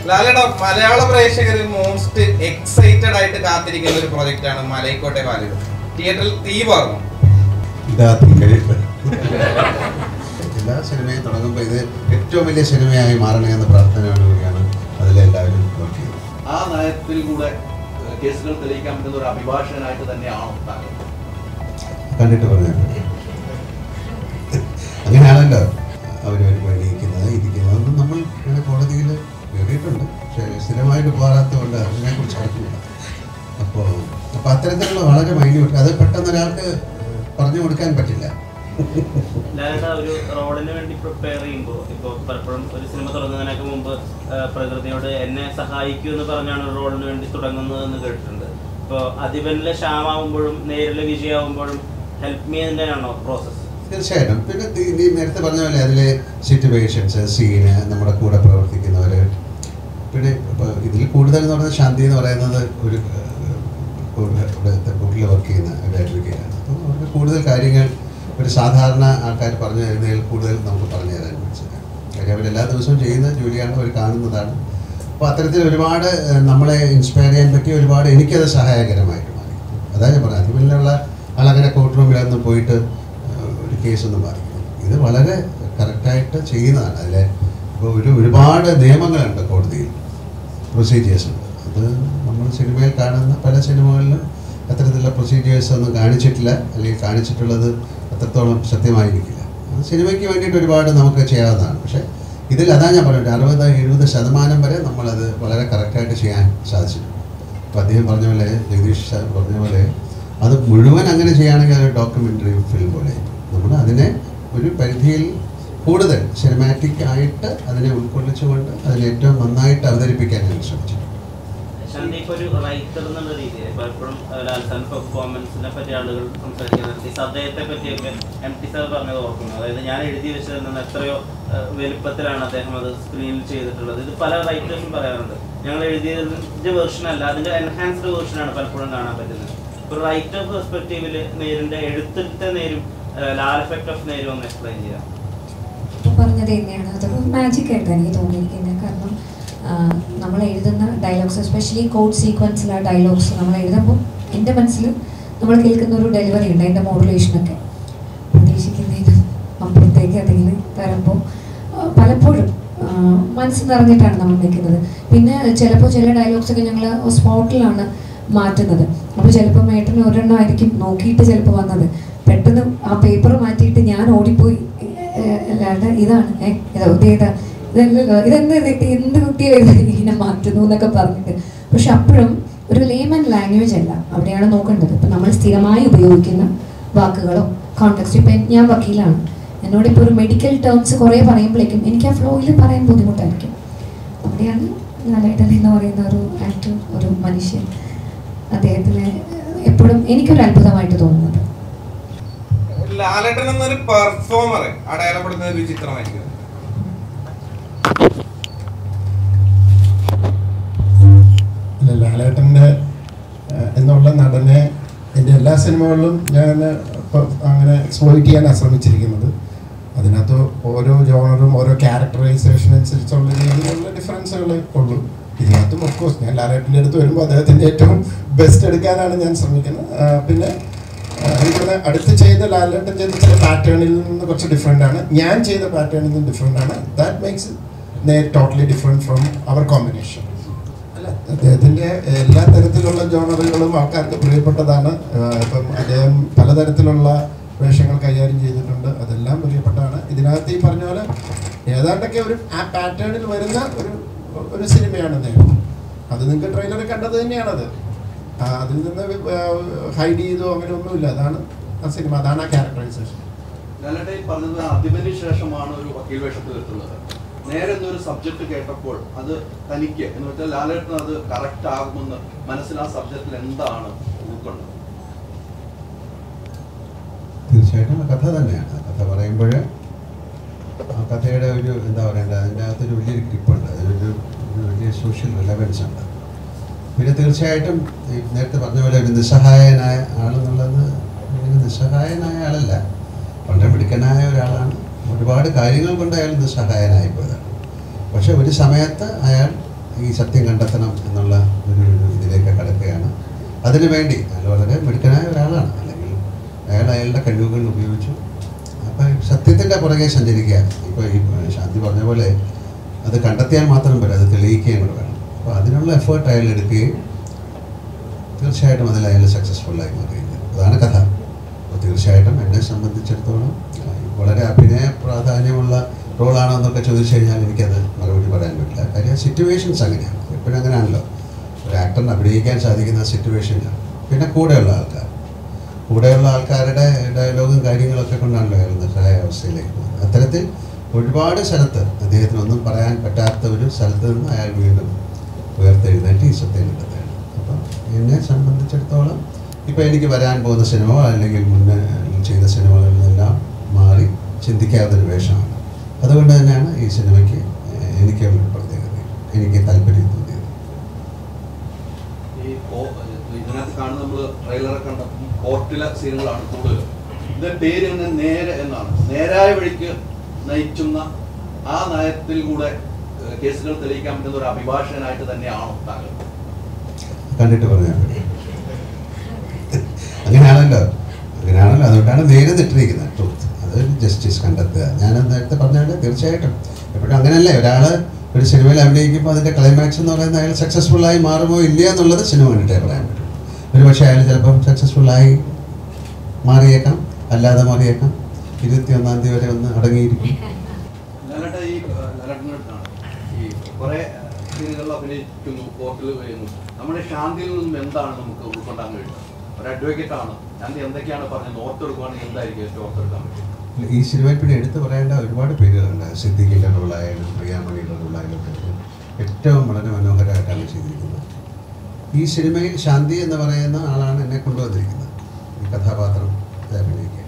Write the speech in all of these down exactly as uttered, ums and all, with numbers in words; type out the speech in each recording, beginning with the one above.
ലാലേട്ടാ, മലയാള പ്രേക്ഷകർ most excited ആയിട്ട് കാത്തിരിക്കുന്ന ഒരു പ്രോജക്റ്റ് ആണ് മലൈക്കോട്ടെ ബാലുകൾ. തിയേറ്ററിൽ തീ പാർന്നു. എല്ലാ സിനിമയും തുടങ്ങുമ്പോൾ ഇത് ഏറ്റവും വലിയ സിനിമയായി മാറണേ എന്ന പ്രാർത്ഥനയോടുകൂടിയാണ് അതിലെല്ലാവരും വർക്ക് ചെയ്യുന്നത്. ആ നയത്തിൽ കൂടെ കേസുകൾ തെളിയിക്കാൻ പറ്റുന്ന ഒരു അഭിഭാഷകനായിട്ട് തന്നെയാണോ താങ്കൾ? കണ്ടിട്ട് പറഞ്ഞു അങ്ങനെയാണല്ലോ അവർ എണീക്കുന്നത് ഇരിക്കുന്നത്. നമ്മൾ കോടതിയിൽ കയറിയിട്ടുണ്ട്, പക്ഷേ സ്ഥിരമായിട്ട് പോരാത്തതുകൊണ്ട് അതിനെക്കുറിച്ച് അറിയില്ല. അപ്പോൾ അപ്പോൾ അത്തരത്തിലുള്ള വളരെ മൈന്യൂട്ട്, അത് പെട്ടെന്ന് ഒരാൾക്ക് പറഞ്ഞു കൊടുക്കാൻ പറ്റില്ല. ഒരു റോളിന് വേണ്ടി പ്രിപ്പയർ ചെയ്യുമ്പോൾ ഇപ്പോൾ പലപ്പോഴും ഒരു സിനിമ തുടങ്ങുന്നതിനൊക്കെ മുമ്പ് പ്രകൃതിയോട് എന്നെ സഹായിക്കൂ എന്ന് പറഞ്ഞാണ് ഒരു റോളിന് വേണ്ടി തുടങ്ങുന്നതെന്ന് കേട്ടിട്ടുണ്ട്. ഇപ്പോൾ അതിവനിലെ ശ്യാമാവുമ്പോഴും നേരിലെ വിജയമാവുമ്പോഴും ഹെൽപ്പ് മീ തന്നെയാണോ പ്രോസസ്സ്? തീർച്ചയായിട്ടും. പിന്നെ നീ നേരത്തെ പറഞ്ഞ പോലെ അതിലെ സിറ്റുവേഷൻസ്, സീന്, നമ്മുടെ കൂടെ പ്രവർത്തിക്കുന്നവർ, പിന്നെ ഇപ്പോൾ ഇതിൽ കൂടുതൽ എന്ന് പറയുന്നത് ശാന്തി എന്ന് പറയുന്നത് ഒരു കൂട്ടിൽ വർക്ക് ചെയ്യുന്ന ഒരു അഡ്വക്കേറ്റാണ്. അപ്പോൾ അവർക്ക് കൂടുതൽ കാര്യങ്ങൾ ഒരു സാധാരണ ആൾക്കാർ പറഞ്ഞു തരുന്നതിൽ കൂടുതൽ നമുക്ക് പറഞ്ഞു തരാൻ മനസ്സിലാക്കാം. കാര്യം അവരെല്ലാ ദിവസവും ചെയ്യുന്ന ജോലിയാണ്, അവർ കാണുന്നതാണ്. അപ്പോൾ അത്തരത്തിൽ ഒരുപാട് നമ്മളെ ഇൻസ്പയർ ചെയ്യാൻ പറ്റിയ ഒരുപാട് എനിക്കത് സഹായകരമായിട്ട് മാറി. അതാണ് ഞാൻ പറഞ്ഞത്, അതിലുള്ള ആളങ്ങനെ കോർട്ട് റൂമിലൊന്നും പോയിട്ട് ഒരു കേസൊന്നും ബാധിക്കുന്നു. ഇത് വളരെ കറക്റ്റായിട്ട് ചെയ്യുന്നതാണ്. അതിലെ ഇപ്പോൾ ഒരു ഒരുപാട് നിയമങ്ങളുണ്ട് കോടതിയിൽ, പ്രൊസീജിയേഴ്സ് ഉണ്ട്. അത് നമ്മൾ സിനിമയിൽ കാണുന്ന പല സിനിമകളിലും അത്തരത്തിലുള്ള പ്രൊസീജിയേഴ്സ് ഒന്നും കാണിച്ചിട്ടില്ല, അല്ലെങ്കിൽ കാണിച്ചിട്ടുള്ളത് അത്രത്തോളം സത്യമായിരിക്കില്ല. സിനിമയ്ക്ക് വേണ്ടിയിട്ട് ഒരുപാട് നമുക്ക് ചെയ്യാവുന്നതാണ്. പക്ഷേ ഇതിൽ അതാണ് ഞാൻ പറഞ്ഞത്, അറുപത് എഴുപത് ശതമാനം വരെ നമ്മളത് വളരെ കറക്റ്റായിട്ട് ചെയ്യാൻ സാധിച്ചിട്ടുണ്ട്. അപ്പോൾ അദ്ദേഹം പറഞ്ഞ പോലെ, ജഗദീഷ് സാർ പറഞ്ഞ പോലെ, അത് മുഴുവൻ അങ്ങനെ ചെയ്യുകയാണെങ്കിൽ അത് ഡോക്യുമെൻ്ററി ഫിലിം പോലെ നമ്മൾ അതിനെ ഒരു പരിധിയിൽ കൂടുതൽ സിനിമാറ്റിക് ആയിട്ട് അതിനെ ഉൾക്കൊള്ളിച്ചുകൊണ്ട് അതിനെ ഏറ്റവും നന്നായിട്ട് അവതരിപ്പിക്കാൻ ഞാൻ ശ്രമിച്ചിട്ടുണ്ട്. ശാന്തിക്ക് ഒരു റൈറ്റർ എന്നുള്ള രീതിയിൽ പലപ്പോഴും ലാൽസാൻ പെർഫോമൻസിനെ പറ്റി ആളുകൾ സംസാരിക്കുന്നത്, അദ്ദേഹത്തെ പറ്റിയൊക്കെ എം ടി സാർ പറഞ്ഞത് ഓർക്കുന്നു. അതായത് ഞാൻ എഴുതി വെച്ചതിൽ നിന്ന് എത്രയോ വലുപ്പത്തിലാണ് അദ്ദേഹം അത് സ്ക്രീനിൽ ചെയ്തിട്ടുള്ളത്. ഇത് പല റൈറ്റേഴ്സും പറയാറുണ്ട്, ഞങ്ങൾ എഴുതിയതിൻ്റെ വേർഷൻ അല്ല, അതിൻ്റെ എൻഹാൻസ്ഡ് വേർഷനാണ് പലപ്പോഴും കാണാൻ പറ്റുന്നത്. ഒരു റൈറ്റർ പെർസ്പെക്റ്റീവിൽ നേരിൻ്റെ എഴുത്തിലത്തെ നേരും ലാൽ എഫക്ട് ഓഫ് നേരും ഒന്ന് എക്സ്പ്ലെയിൻ ചെയ്യാം. പറഞ്ഞത് തന്നെയാണ്, അതൊരു മാജിക് ആയിട്ട് എനിക്ക് തോന്നിയിരിക്കുന്നത്. കാരണം നമ്മൾ എഴുതുന്ന ഡയലോഗ്സ്, എസ്പെഷ്യലി കോഡ് സീക്വൻസിലെ ഡയലോഗ്സ് നമ്മൾ എഴുതുമ്പോൾ എൻ്റെ മനസ്സിൽ നമ്മൾ കേൾക്കുന്ന ഒരു ഡെലിവറി ഉണ്ട്, അതിൻ്റെ മോഡുലേഷനൊക്കെ പ്രതീക്ഷിക്കുന്നതിനും അപ്പുറത്തേക്ക് അതിൽ തരുമ്പോൾ പലപ്പോഴും മനസ്സ് നിറഞ്ഞിട്ടാണ് നമ്മൾ നിൽക്കുന്നത്. പിന്നെ ചിലപ്പോൾ ചില ഡയലോഗ്സൊക്കെ ഞങ്ങൾ സ്പോട്ടിലാണ് മാറ്റുന്നത്. അപ്പോൾ ചിലപ്പോൾ മേട്ടന് ഒരെണ്ണം ആയിരിക്കും നോക്കിയിട്ട് ചിലപ്പോൾ വന്നത്, പെട്ടെന്ന് ആ പേപ്പർ മാറ്റിയിട്ട് ഞാൻ ഓടിപ്പോയി അല്ലാണ്ട് ഇതാണ് ഏതാ ഇതല്ലല്ലോ, ഇതെന്ത് എന്ത് കുട്ടിയോ ഇങ്ങനെ മാറ്റുന്നു എന്നൊക്കെ പറഞ്ഞിട്ട്. പക്ഷെ അപ്പോഴും ഒരു ലേമൻ ലാംഗ്വേജ് അല്ല അവിടെയാണ് നോക്കേണ്ടത്. ഇപ്പം നമ്മൾ സ്ഥിരമായി ഉപയോഗിക്കുന്ന വാക്കുകളോ കോണ്ടെക്സ്റ്റ്, ഇപ്പം ഞാൻ വക്കീലാണ്, എന്നോടിപ്പോൾ ഒരു മെഡിക്കൽ ടേംസ് കുറേ പറയുമ്പോഴേക്കും എനിക്ക് ആ ഫ്ലോയിൽ പറയാൻ ബുദ്ധിമുട്ടായിരിക്കും. അവിടെയാണ് ലാലേട്ടൻ എന്ന് പറയുന്ന ഒരു ആക്ടർ, ഒരു മനുഷ്യൻ, അദ്ദേഹത്തിന് എപ്പോഴും എനിക്കൊരു അത്ഭുതമായിട്ട് തോന്നുന്നത്. ലാലേട്ടൻ എന്നൊരു പെർഫോമർ അടയാളപ്പെടുന്ന ഒരു ചിത്രമായിരിക്കും. ലാലേട്ടൻ്റെ എന്നുള്ള നടനെ എൻ്റെ എല്ലാ സിനിമകളിലും ഞാൻ അങ്ങനെ എക്സ്പ്ലോയിറ്റ് ചെയ്യാനാണ് ശ്രമിച്ചിരിക്കുന്നത്. അതിനകത്ത് ഓരോ ജോണറും ഓരോ ക്യാരക്ടറൈസേഷൻ അനുസരിച്ചുള്ള രീതിയിലുള്ള ഡിഫറൻസുകൾ ഉള്ളൂ. ഇതിനകത്തും ഓഫ്കോഴ്സ് ഞാൻ ലാലേട്ടൻ്റെ അടുത്ത് വരുമ്പോൾ അദ്ദേഹത്തിൻ്റെ ഏറ്റവും ബെസ്റ്റ് എടുക്കാനാണ് ഞാൻ ശ്രമിക്കുന്നത്. പിന്നെ എനിക്കത് അടുത്ത് ചെയ്ത ലാലേട്ടൻ ചെയ്ത ചില പാറ്റേണിൽ നിന്ന് കുറച്ച് ഡിഫറെൻ്റ് ആണ്, ഞാൻ ചെയ്ത പാറ്റേണിൽ നിന്ന് ഡിഫറെൻ്റ് ആണ്. That makes it totally different from our combination. അല്ല, അദ്ദേഹത്തിൻ്റെ എല്ലാ തരത്തിലുള്ള ജോണറുകളും ആൾക്കാർക്ക് പ്രിയപ്പെട്ടതാണ്. ഇപ്പം അദ്ദേഹം പലതരത്തിലുള്ള വേഷങ്ങൾ കൈകാര്യം ചെയ്തിട്ടുണ്ട്, അതെല്ലാം പ്രിയപ്പെട്ടതാണ്. ഇതിനകത്ത് ഈ പറഞ്ഞ പോലെ ഏതാണ്ടൊക്കെ ഒരു ആ പാറ്റേണിൽ വരുന്ന ഒരു ഒരു സിനിമയാണ് അദ്ദേഹം. അത് നിങ്ങൾക്ക് ട്രെയിലറിൽ കണ്ടത് തന്നെയാണത്. അതിൽ നിന്ന് ഹൈഡ് ചെയ്തോ അങ്ങനെ ഒന്നുമില്ല. അതാണ് ആ സിനിമ, അതാണ് ആ ക്യാരക്ടറൈസേഷൻ. ലാലേട്ടൻ പറഞ്ഞത് അതിന് ശേഷമാണ് ഒരു വക്കീൽ വേഷത്തിൽ എത്തുന്നത്. നേരെ ഒരു സബ്ജക്ട് കേട്ടപ്പോൾ അത് തനിക്ക് എന്ന് വെച്ചാൽ ലാലേട്ടൻ അത് കറക്റ്റ് ആകുമെന്ന് മനസ്സിൽ ആ സബ്ജക്റ്റിൽ എന്താണ് ഉൾക്കൊണ്ടത്? തീർച്ചയായിട്ടും കഥ തന്നെയാണ്. കഥ പറയുമ്പോൾ ആ കഥയുടെ ഒരു എന്താ പറയേണ്ടത്, അതിൻ്റെ അകത്തൊരു വലിയൊരു ഗ്രിപ്പുണ്ട്, അതിനൊരു വലിയ സോഷ്യൽ റിലവൻസ് ഉണ്ട്. പിന്നെ തീർച്ചയായിട്ടും നേരത്തെ പറഞ്ഞ പോലെ ഒരു നിസ്സഹായനായ ആളെന്നുള്ളത് ഇങ്ങനെ നിസ്സഹായനായ ആളല്ല, വളരെ മിടുക്കനായ ഒരാളാണ്. ഒരുപാട് കാര്യങ്ങൾ കൊണ്ട് അയാൾ നിസ്സഹായനായി പോയതാണ്. പക്ഷെ ഒരു സമയത്ത് അയാൾ ഈ സത്യം കണ്ടെത്തണം എന്നുള്ള ഒരു ഇതിലേക്ക് കടക്കുകയാണ്. അതിനുവേണ്ടി അയാൾ വളരെ മിടുക്കനായ ഒരാളാണ്, അല്ലെങ്കിൽ അയാൾ അയാളുടെ കഴിവുകൾ ഉപയോഗിച്ചു അപ്പം സത്യത്തിൻ്റെ പുറകെ സഞ്ചരിക്കുക. ഇപ്പോൾ ഈ ശാന്തി പറഞ്ഞ പോലെ അത് കണ്ടെത്തിയാൽ മാത്രം പോരാ, അത് തെളിയിക്കുകയും കൂടെ വേണം. അപ്പോൾ അതിനുള്ള എഫേർട്ട് അയാൾ എടുക്കുകയും തീർച്ചയായിട്ടും അതിൽ അയാൾ സക്സസ്ഫുള്ളായി മാറിയില്ല. അതാണ് കഥ. അപ്പോൾ തീർച്ചയായിട്ടും എന്നെ സംബന്ധിച്ചിടത്തോളം വളരെ അഭിനയ പ്രാധാന്യമുള്ള റോളാണോ എന്നൊക്കെ ചോദിച്ചു കഴിഞ്ഞാൽ എനിക്കത് മറുപടി പറയാൻ പറ്റില്ല. കാര്യം സിറ്റുവേഷൻസ് അങ്ങനെയാണ്, എപ്പോഴും അങ്ങനെയാണല്ലോ. ഒരു ആക്ടറിന് അഭിനയിക്കാൻ സാധിക്കുന്ന സിറ്റുവേഷനാണ്. പിന്നെ കൂടെയുള്ള ആൾക്കാർ കൂടെയുള്ള ആൾക്കാരുടെ ഡയലോഗും കാര്യങ്ങളൊക്കെ കൊണ്ടാണല്ലോ അയാൾ നിർത്തലായ അവസ്ഥയിലേക്ക് പോകുന്നത്. അത്തരത്തിൽ ഒരുപാട് സ്ഥലത്ത് അദ്ദേഹത്തിന് ഒന്നും പറയാൻ പറ്റാത്ത ഒരു സ്ഥലത്ത് നിന്ന് അയാൾ വീണ്ടും ഉയർത്തെഴുന്നേറ്റ് ഈ സത്യം കണ്ടെത്തുകയാണ്. അപ്പം എന്നെ സംബന്ധിച്ചിടത്തോളം ഇപ്പോൾ എനിക്ക് വരാൻ പോകുന്ന സിനിമ അല്ലെങ്കിൽ മുന്നേ ചെയ്ത സിനിമകളിൽ നിന്നെല്ലാം മാറി ചിന്തിക്കാവുന്നൊരു വേഷമാണ്. അതുകൊണ്ട് തന്നെയാണ് ഈ സിനിമയ്ക്ക് എനിക്കുള്ള പ്രത്യേകത, എനിക്ക് താല്പര്യം തോന്നിയത്. ഈ ഇതിനകത്ത് കാണുന്ന നമ്മൾ ട്രെയിലറെ കണ്ട കോർട്ടിലെ സീനുകളാണ് കൂടുതൽ. ഇതിന്റെ പേര് തന്നെ നേരെ എന്നാണ്. നേരായ വഴിക്ക് നയിക്കുന്ന ആ നയത്തിൽ കൂടെ കേസുകൾ തെളിയിക്കാൻ പറ്റുന്ന ഒരു അഭിഭാഷകനായിട്ട് തന്നെയാണോ താങ്കൾ? കണ്ടിട്ട് പറഞ്ഞാൽ അങ്ങനെയാണല്ലോ അങ്ങനെയാണല്ലോ അതുകൊണ്ടാണ് നേരെ തെറ്റിരിക്കുന്നത്. ട്രൂത്ത് അത് ജസ്റ്റിസ് കണ്ടെത്തുക. ഞാൻ നേരത്തെ പറഞ്ഞാൽ തീർച്ചയായിട്ടും എപ്പോഴും അങ്ങനെയല്ലേ, ഒരാൾ ഒരു സിനിമയിൽ അഭിനയിക്കുമ്പോൾ അതിൻ്റെ ക്ലൈമാക്സ് എന്ന് പറയുന്നത് അയാൾ സക്സസ്ഫുള്ളായി മാറുമോ ഇല്ല എന്നുള്ളത് സിനിമ കണ്ടിട്ടേ പറയാൻ പറ്റും. ഒരു പക്ഷേ അയാൾ ചിലപ്പം സക്സസ്ഫുള്ളായി മാറിയേക്കാം, അല്ലാതെ മാറിയേക്കാം. ഇരുപത്തി ഒന്നാം തീയതി വരെ ഒന്ന് അടങ്ങിയിരിക്കും. ലാലേട്ട ഈ ലാലേട്ടനാണ് ഈ കുറെ സീനുകളിൽ അഭിനയിക്കുന്നു, കോർട്ടിൽ വരുന്നു. നമ്മുടെ ശാന്തിയിൽ നിന്നും എന്താണ് നമുക്ക് ഉൾക്കൊണ്ടാൻ കഴിയുന്നത്? ഒരു അഡ്വക്കേറ്റ് ആണ്, ശാന്തി എന്തൊക്കെയാണ് പറഞ്ഞത് ഓർത്തെടുക്കുകയാണെങ്കിൽ എന്തായിരിക്കും ഏറ്റവും ഓർത്തെടുക്കാൻ പറ്റും? ഈ സിനിമയിൽ പിന്നെ എടുത്തു പറയേണ്ട ഒരുപാട് പേരുകളുണ്ട്. സിദ്ദിഖിൻ്റെ റോളായാലും പ്രിയാമണിയുടെ റോളായാലും ഏറ്റവും വളരെ മനോഹരമായിട്ടാണ് ചെയ്തിരിക്കുന്നത്. ഈ സിനിമയിൽ ശാന്തി എന്ന് പറയുന്ന ആളാണ് എന്നെ കൊണ്ടുവന്നിരിക്കുന്നത് ഈ കഥാപാത്രം അഭിനയിക്കാൻ.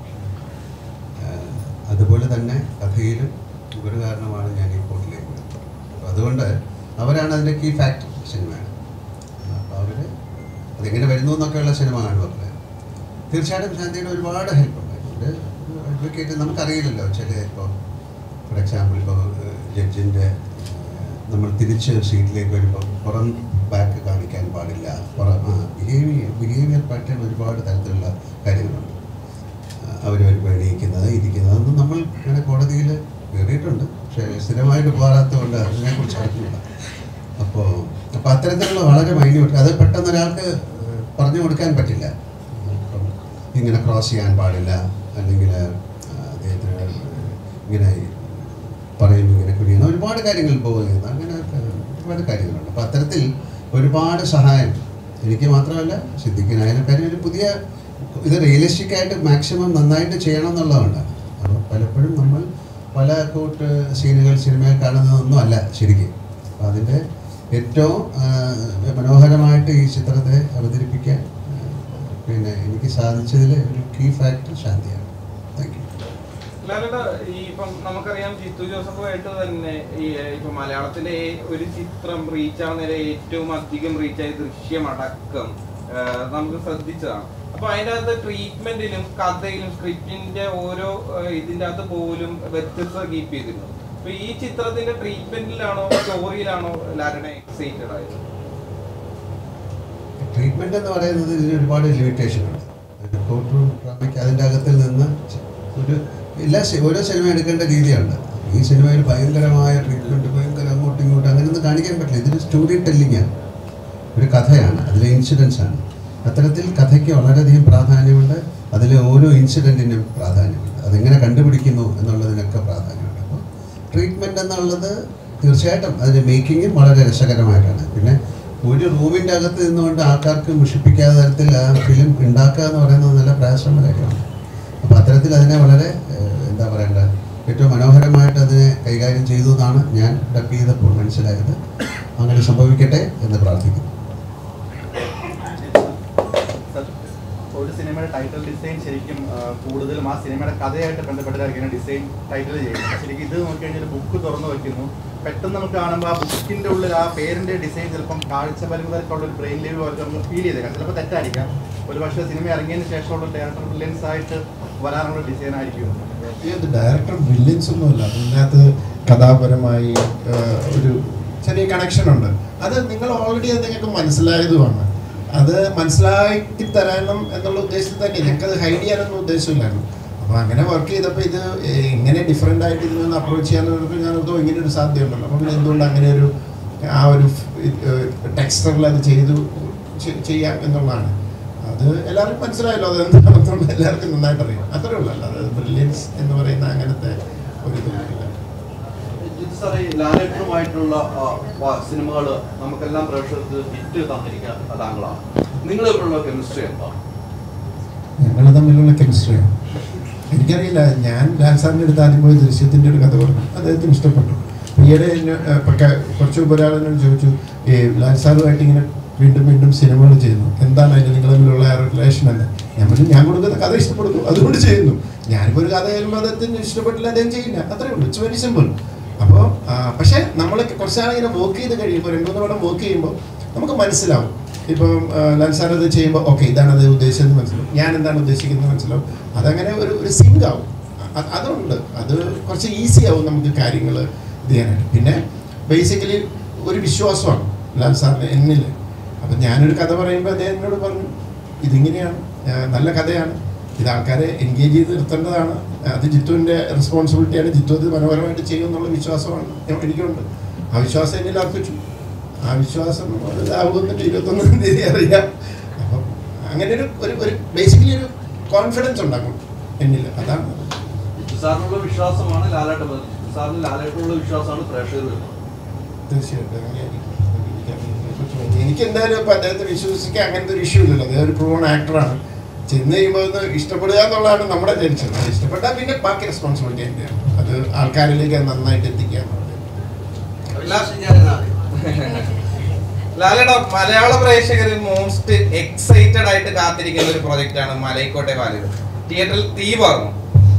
അതുപോലെ തന്നെ കഥയിലും ഒരു കാരണമാണ് ഞാൻ ഈ കോർട്ടിലേക്ക് വരുന്നത്. അപ്പോൾ അതുകൊണ്ട് അവരാണ് അതിൻ്റെ കീ ഫാക്ടർ സിനിമയാണ്. അപ്പോൾ അവർ അതെങ്ങനെ വരുന്നു എന്നൊക്കെയുള്ള സിനിമ കാണുമ്പോൾ തീർച്ചയായിട്ടും ശാന്തിയുടെ ഒരുപാട് ഹെൽപ്പ് ഉണ്ടായിട്ടുണ്ട്. അഡ്വക്കേറ്റ് നമുക്കറിയില്ലല്ലോ, ചില ഇപ്പോൾ ഫോർ എക്സാമ്പിൾ ഇപ്പോൾ ജഡ്ജിൻ്റെ നമ്മൾ തിരിച്ച് സീറ്റിലേക്ക് വരുമ്പോൾ പുറം ബാക്ക് കാണിക്കാൻ പാടില്ല, പുറം ബിഹേവിയർ ബിഹേവിയർ പാറ്റേൺ ഒരുപാട് തരത്തിലുള്ള കാര്യങ്ങളുണ്ട്. അവർ വരുമ്പോൾ എണീക്കുന്നത് ഇരിക്കുന്നത് അതൊന്നും നമ്മൾ ഇങ്ങനെ കോടതിയിൽ കയറിയിട്ടുണ്ട്, പക്ഷേ സ്ഥിരമായിട്ട് പോകാത്തതുകൊണ്ട് അതിനെക്കുറിച്ച് അറിയില്ല. അപ്പോൾ അപ്പോൾ അത്തരത്തിലുള്ള വളരെ മൈന്യൂട്ട്, അത് പെട്ടെന്ന് ഒരാൾക്ക് പറഞ്ഞു കൊടുക്കാൻ പറ്റില്ല. ഇപ്പം ഇങ്ങനെ ക്രോസ് ചെയ്യാൻ പാടില്ല, അല്ലെങ്കിൽ അദ്ദേഹത്തിന് ഇങ്ങനെ പറയുമ്പോൾ ഇങ്ങനെ കുടിയുന്ന ഒരുപാട് കാര്യങ്ങൾ പോകുന്നത്, അങ്ങനെ ഒരുപാട് കാര്യങ്ങളുണ്ട്. അപ്പോൾ അത്തരത്തിൽ ഒരുപാട് സഹായം എനിക്ക് മാത്രമല്ല സിദ്ദിഖിനായാലും. കാര്യം ഒരു പുതിയ ഇത് റിയലിസ്റ്റിക് ആയിട്ട് മാക്സിമം നന്നായിട്ട് ചെയ്യണം എന്നുള്ളതുകൊണ്ടാണ്. അപ്പോൾ പലപ്പോഴും നമ്മൾ പല കൂട്ട് സീനുകൾ സിനിമയിൽ കാണുന്നതൊന്നും അല്ല ശരിക്കും. അപ്പോൾ അതിൻ്റെ ഏറ്റവും മനോഹരമായിട്ട് ഈ ചിത്രത്തെ അവതരിപ്പിക്കാൻ പിന്നെ എനിക്ക് സാധിച്ചതിൽ ഒരു കീ ഫാക്ടർ ശാന്തിയാണ്. Thank you. ഈ ഇപ്പം നമുക്കറിയാം ജിത്തു ജോസഫുമായിട്ട് തന്നെ ഈ ഇപ്പം മലയാളത്തിലെ ഒരു ചിത്രം റീച്ച് ആവുന്നതിലെ ഏറ്റവും അധികം റീച്ചായ ദൃശ്യമടക്കം നമുക്ക് ശ്രദ്ധിച്ചതാണ്. അപ്പൊ അതിൻ്റെ അകത്ത് ട്രീറ്റ്മെന്റിലും കഥയിലും സ്ക്രിപ്റ്റിന്റെ ഓരോ ഇതിൻ്റെ അകത്ത് പോലും വ്യത്യസ്തത കീപ്പ് ചെയ്തിരുന്നു. അപ്പൊ ഈ ചിത്രത്തിന്റെ ട്രീറ്റ്മെന്റിലാണോ സ്റ്റോറിയിലാണോ ലാലേട്ടൻ എക്സൈറ്റഡ് ആയത്? ട്രീറ്റ്മെന്റ് എന്ന് പറയുന്നത് ഇതിന് ഒരുപാട് ലിമിറ്റേഷൻ ഉണ്ട്. കോർട്ട് റൂം ഡ്രാമയ്ക്ക് അതിൻ്റെ അകത്തിൽ നിന്ന് ഒരു എല്ലാ ഓരോ സിനിമ എടുക്കേണ്ട രീതിയുണ്ട്. ഈ സിനിമയിൽ ഭയങ്കരമായ ട്രീറ്റ്മെന്റ്, ഭയങ്കര അങ്ങോട്ടും ഇങ്ങോട്ടും അങ്ങനെയൊന്നും കാണിക്കാൻ പറ്റില്ല. ഇതൊരു സ്റ്റോറി ടെല്ലിങ്ങാണ്, ഒരു കഥയാണ്, അതിലെ ഇൻസിഡൻസ് ആണ്. അത്തരത്തിൽ കഥയ്ക്ക് വളരെയധികം പ്രാധാന്യമുണ്ട്, അതിലെ ഓരോ ഇൻസിഡൻറ്റിനും പ്രാധാന്യമുണ്ട്, അതെങ്ങനെ കണ്ടുപിടിക്കുന്നു എന്നുള്ളതിനൊക്കെ പ്രാധാന്യമുണ്ട്. അപ്പോൾ ട്രീറ്റ്മെൻറ്റ് എന്നുള്ളത് തീർച്ചയായിട്ടും അതിൻ്റെ മേക്കിങ്ങും വളരെ രസകരമായിട്ടാണ്. പിന്നെ ഒരു റൂമിൻ്റെ അകത്ത് നിന്നുകൊണ്ട് ആൾക്കാർക്ക് മുഷിപ്പിക്കാത്ത തരത്തിൽ ആ ഫിലിം ഉണ്ടാക്കുക എന്ന് പറയുന്നത് നല്ല പ്രയാസമുള്ള കാര്യമാണ്. അപ്പോൾ അത്തരത്തിൽ അതിനെ വളരെ എന്താ പറയേണ്ട ഏറ്റവും മനോഹരമായിട്ട് അതിനെ കൈകാര്യം ചെയ്തു എന്നാണ് ഞാൻ ഡബ് ചെയ്തപ്പോൾ മനസ്സിലായത്. അങ്ങനെ സംഭവിക്കട്ടെ എന്ന് പ്രാർത്ഥിക്കുന്നു. ഒരു സിനിമയുടെ ടൈറ്റിൽ ഡിസൈൻ ശരിക്കും കൂടുതലും ആ സിനിമയുടെ കഥയായിട്ട് ബന്ധപ്പെട്ടായിരിക്കും ഡിസൈൻ ടൈറ്റിൽ ചെയ്യുന്നത്. ശരിക്കും ഇത് നോക്കി കഴിഞ്ഞാൽ ബുക്ക് തുറന്നു വയ്ക്കുന്നു, പെട്ടെന്ന് നമുക്ക് കാണുമ്പോൾ ആ ബുക്കിൻ്റെ ഉള്ളിൽ ആ പേരിൻ്റെ ഡിസൈൻ ചിലപ്പം കാഴ്ച പരിമിതർക്കുള്ള ഒരു ബ്രെയിൻ ലീവ് പോലെ നമുക്ക് ഫീൽ ചെയ്തേക്കാം. ചിലപ്പോൾ തെറ്റായിരിക്കാം. ഒരു പക്ഷേ സിനിമ ഇറങ്ങിയതിന് ശേഷമുള്ള ഡയറക്ടർ ബ്രില്യൻസ് ആയിട്ട് വരാനുള്ള ഡിസൈൻ ആയിരിക്കും. ഡയറക്ടർ ബ്രില്യൻസ് ഒന്നുമല്ല, അതിനകത്ത് കഥാപരമായി ഒരു ചെറിയ കണക്ഷൻ ഉണ്ട്. അത് നിങ്ങൾ ഓൾറെഡി അത് നിങ്ങൾക്ക് മനസ്സിലായതുമാണ്. അത് മനസ്സിലാക്കി തരാനും എന്നുള്ള ഉദ്ദേശത്തിൽ തന്നെ ഞങ്ങൾക്കത് ഹൈഡ് ചെയ്യാനൊന്നും ഉദ്ദേശമില്ലായിരുന്നു. അപ്പോൾ അങ്ങനെ വർക്ക് ചെയ്തപ്പോൾ ഇത് ഇങ്ങനെ ഡിഫറെൻ്റ് ആയിട്ട് ഇതിനൊന്ന് അപ്രോച്ച് ചെയ്യാൻ ഞാൻ ഓർത്തോ ഇങ്ങനെ ഒരു സാധ്യതയുണ്ടല്ലോ. അപ്പോൾ പിന്നെ എന്തുകൊണ്ട് അങ്ങനെ ഒരു ആ ഒരു ടെക്സ്റ്ററിൽ അത് ചെയ്തു ചെയ്യാം എന്നുള്ളതാണ്. അത് എല്ലാവർക്കും മനസ്സിലായല്ലോ അത് എന്താണെന്നുള്ളത് എല്ലാവർക്കും നന്നായിട്ട് അറിയാം. അത്രേ ഉള്ളൂ. അല്ലാതെ ബ്രില്യൻസ് എന്ന് പറയുന്ന അങ്ങനത്തെ ഒരു ഇതൊന്നുമില്ല. സാറേ, ലാലേട്ടനുമായിട്ടുള്ള സിനിമകൾ നമുക്കെല്ലാം പ്രേക്ഷകർക്ക് ഹിറ്റ് തന്നിരിക്കുക താങ്കളാണ്. നിങ്ങൾ തമ്മിലുള്ള കെമിസ്ട്രി എന്താണ്? ഞങ്ങൾ തമ്മിലുള്ള കെമിസ്ട്രിയാണ് എനിക്കറിയില്ല. ഞാൻ ലാൽ സാറിൻ്റെ അടുത്ത് ആദ്യം പോയി ദൃശ്യത്തിൻ്റെ ഒരു കഥ പറഞ്ഞു, അദ്ദേഹത്തിന് ഇഷ്ടപ്പെട്ടു. ഈയിടെ കുറച്ച് മുമ്പ് ഒരാൾ എന്നോട് ചോദിച്ചു, ഈ ലാൽ സാറുമായിട്ട് ഇങ്ങനെ വീണ്ടും വീണ്ടും സിനിമകൾ ചെയ്യുന്നു, എന്താണ് അതിന് നിങ്ങൾ തമ്മിലുള്ള റിലേഷൻ എന്ന്. ഞാൻ പറഞ്ഞു, ഞാൻ കൊടുക്കുന്ന കഥ ഇഷ്ടപ്പെടുന്നു അതുകൊണ്ട് ചെയ്യുന്നു. ഞാനിപ്പോൾ ഒരു കഥ ചെയ്യുമ്പോൾ അദ്ദേഹത്തിന് ഇഷ്ടപ്പെട്ടില്ല, അദ്ദേഹം ചെയ്യില്ല, അത്രേ ഉള്ളൂ. It's very simple. അപ്പോൾ പക്ഷേ നമ്മൾ കുറച്ചാൾ ഇങ്ങനെ വർക്ക് ചെയ്ത് കഴിയുമ്പോൾ, രണ്ടു മൂന്ന് പടം വർക്ക് ചെയ്യുമ്പോൾ നമുക്ക് മനസ്സിലാവും. ഇപ്പം ലാൽ സാർ അത് ചെയ്യുമ്പോൾ ഓക്കെ ഇതാണ് അത് ഉദ്ദേശിച്ചത് മനസ്സിലാവും, ഞാൻ എന്താണ് ഉദ്ദേശിക്കുന്നത് മനസ്സിലാവും. അതങ്ങനെ ഒരു ഒരു സിങ്ക് ആവും. അതുണ്ട്, അത് കുറച്ച് ഈസി ആവും നമുക്ക് കാര്യങ്ങൾ ഇത് ചെയ്യാനായിട്ട്. പിന്നെ ബേസിക്കലി ഒരു വിശ്വാസമാണ് ലാൽ സാറിന് എന്നിൽ. അപ്പം ഞാനൊരു കഥ പറയുമ്പോൾ അദ്ദേഹം എന്നോട് പറഞ്ഞു, ഇതിങ്ങനെയാണ്, നല്ല കഥയാണ്, ഇത് ആൾക്കാരെ എൻഗേജ് ചെയ്ത് നിർത്തേണ്ടതാണ്, അത് ജിത്തുവിൻ്റെ റെസ്പോൺസിബിലിറ്റിയാണ്, ജിത്തു അത് മനോഹരമായിട്ട് ചെയ്യും എന്നുള്ള വിശ്വാസമാണ് എനിക്കുണ്ട്. ആ വിശ്വാസം എന്നിൽ അർപ്പിച്ചു. ആ വിശ്വാസം ആകുന്നിട്ട് ഇരുപത്തൊന്നാം തീയതി അറിയാം. അപ്പം അങ്ങനെ ഒരു ഒരു ബേസിക്കലി ഒരു കോൺഫിഡൻസ് ഉണ്ടാക്കും എന്നിൽ. അതാണ് സാറിനുള്ള വിശ്വാസമാണ് ലാലേട്ടൻ, സാറിന് ലാലേട്ടനുള്ള വിശ്വാസമാണ് പ്രേക്ഷകർ വരുന്നത്. തീർച്ചയായിട്ടും എനിക്ക് എന്തായാലും ഇപ്പം അദ്ദേഹത്തെ വിശ്വസിക്കാൻ അങ്ങനത്തെ ഒരു ഇഷ്യൂ ഇല്ലല്ലോ. അദ്ദേഹം ഒരു പ്രൂവൺ ആക്ടറാണ്. ചെന്ന് കഴിയുമ്പോൾ ഒന്ന് ഇഷ്ടപ്പെടുക എന്നുള്ളതാണ് നമ്മുടെ ടെൻഷൻ. ഇഷ്ടപ്പെട്ടാൽ പിന്നെ ബാക്കി റെസ്പോൺസിബിലിറ്റി തന്നെയാണ്, അത് ആൾക്കാരിലേക്ക് നന്നായിട്ട് എത്തിക്കുക എന്നുള്ളത്. ലാലേട്ടാ, മലയാള പ്രേക്ഷകർ മോസ്റ്റ് എക്സൈറ്റഡ് ആയിട്ട് കാത്തിരിക്കുന്ന ഒരു പ്രോജക്റ്റ് ആണ് മലൈക്കോട്ടെ വാലിബ്. തിയേറ്ററിൽ തീ പറഞ്ഞു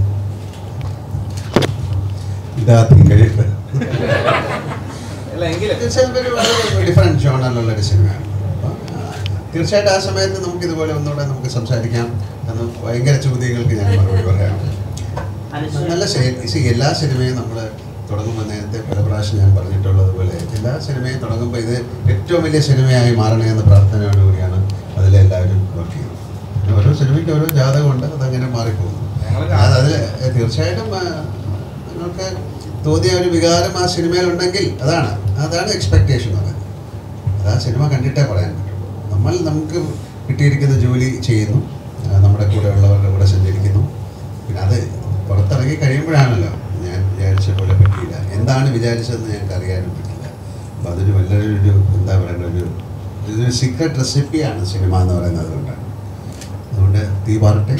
ഡിഫറെന്റ് ജോണറിലുള്ള ഒരു സിനിമയാണ്. തീർച്ചയായിട്ടും ആ സമയത്ത് നമുക്ക് ഇതുപോലെ ഒന്നുകൂടെ നമുക്ക് സംസാരിക്കാം. കാരണം ഭയങ്കര ചോദ്യങ്ങൾക്ക് ഞാൻ മറുപടി പറയാം. നല്ല എല്ലാ സിനിമയും നമ്മൾ തുടങ്ങുമ്പോൾ നേരത്തെ പല പ്രാവശ്യം ഞാൻ പറഞ്ഞിട്ടുള്ളത് പോലെ എല്ലാ സിനിമയും തുടങ്ങുമ്പോൾ ഇത് ഏറ്റവും വലിയ സിനിമയായി മാറണേ എന്ന പ്രാർത്ഥനയോടുകൂടിയാണ് അതിലെല്ലാവരും വർക്ക് ചെയ്യുന്നത്. പിന്നെ ഓരോ സിനിമയ്ക്ക് ഓരോ ജാതകമുണ്ട്, അതങ്ങനെ മാറിപ്പോകുന്നു. അതിൽ തീർച്ചയായിട്ടും നിങ്ങൾക്ക് തോന്നിയ ഒരു വികാരം ആ സിനിമയിലുണ്ടെങ്കിൽ അതാണ് അതാണ് എക്സ്പെക്റ്റേഷൻ പറയുന്നത്. അത് ആ സിനിമ കണ്ടിട്ടേ പറയാൻ പറ്റുള്ളൂ. നമ്മൾ നമുക്ക് കിട്ടിയിരിക്കുന്ന ജോലി ചെയ്യുന്നു, നമ്മുടെ കൂടെ ഉള്ളവരുടെ കൂടെ സഞ്ചരിക്കുന്നു. പിന്നെ അത് പുറത്തിറങ്ങി കഴിയുമ്പോഴാണല്ലോ ഞാൻ വിചാരിച്ച പോലെ പറ്റിയില്ല, എന്താണ് വിചാരിച്ചതെന്ന് ഞങ്ങൾക്ക് അറിയാനും പറ്റില്ല. അപ്പം അതൊരു വലിയൊരു എന്താ പറയുക, ഒരു ഇതൊരു സീക്രട്ട് റെസിപ്പിയാണ് സിനിമ എന്ന് പറയുന്നത്. കൊണ്ടാണ് അതുകൊണ്ട് തീ പാറട്ടെ.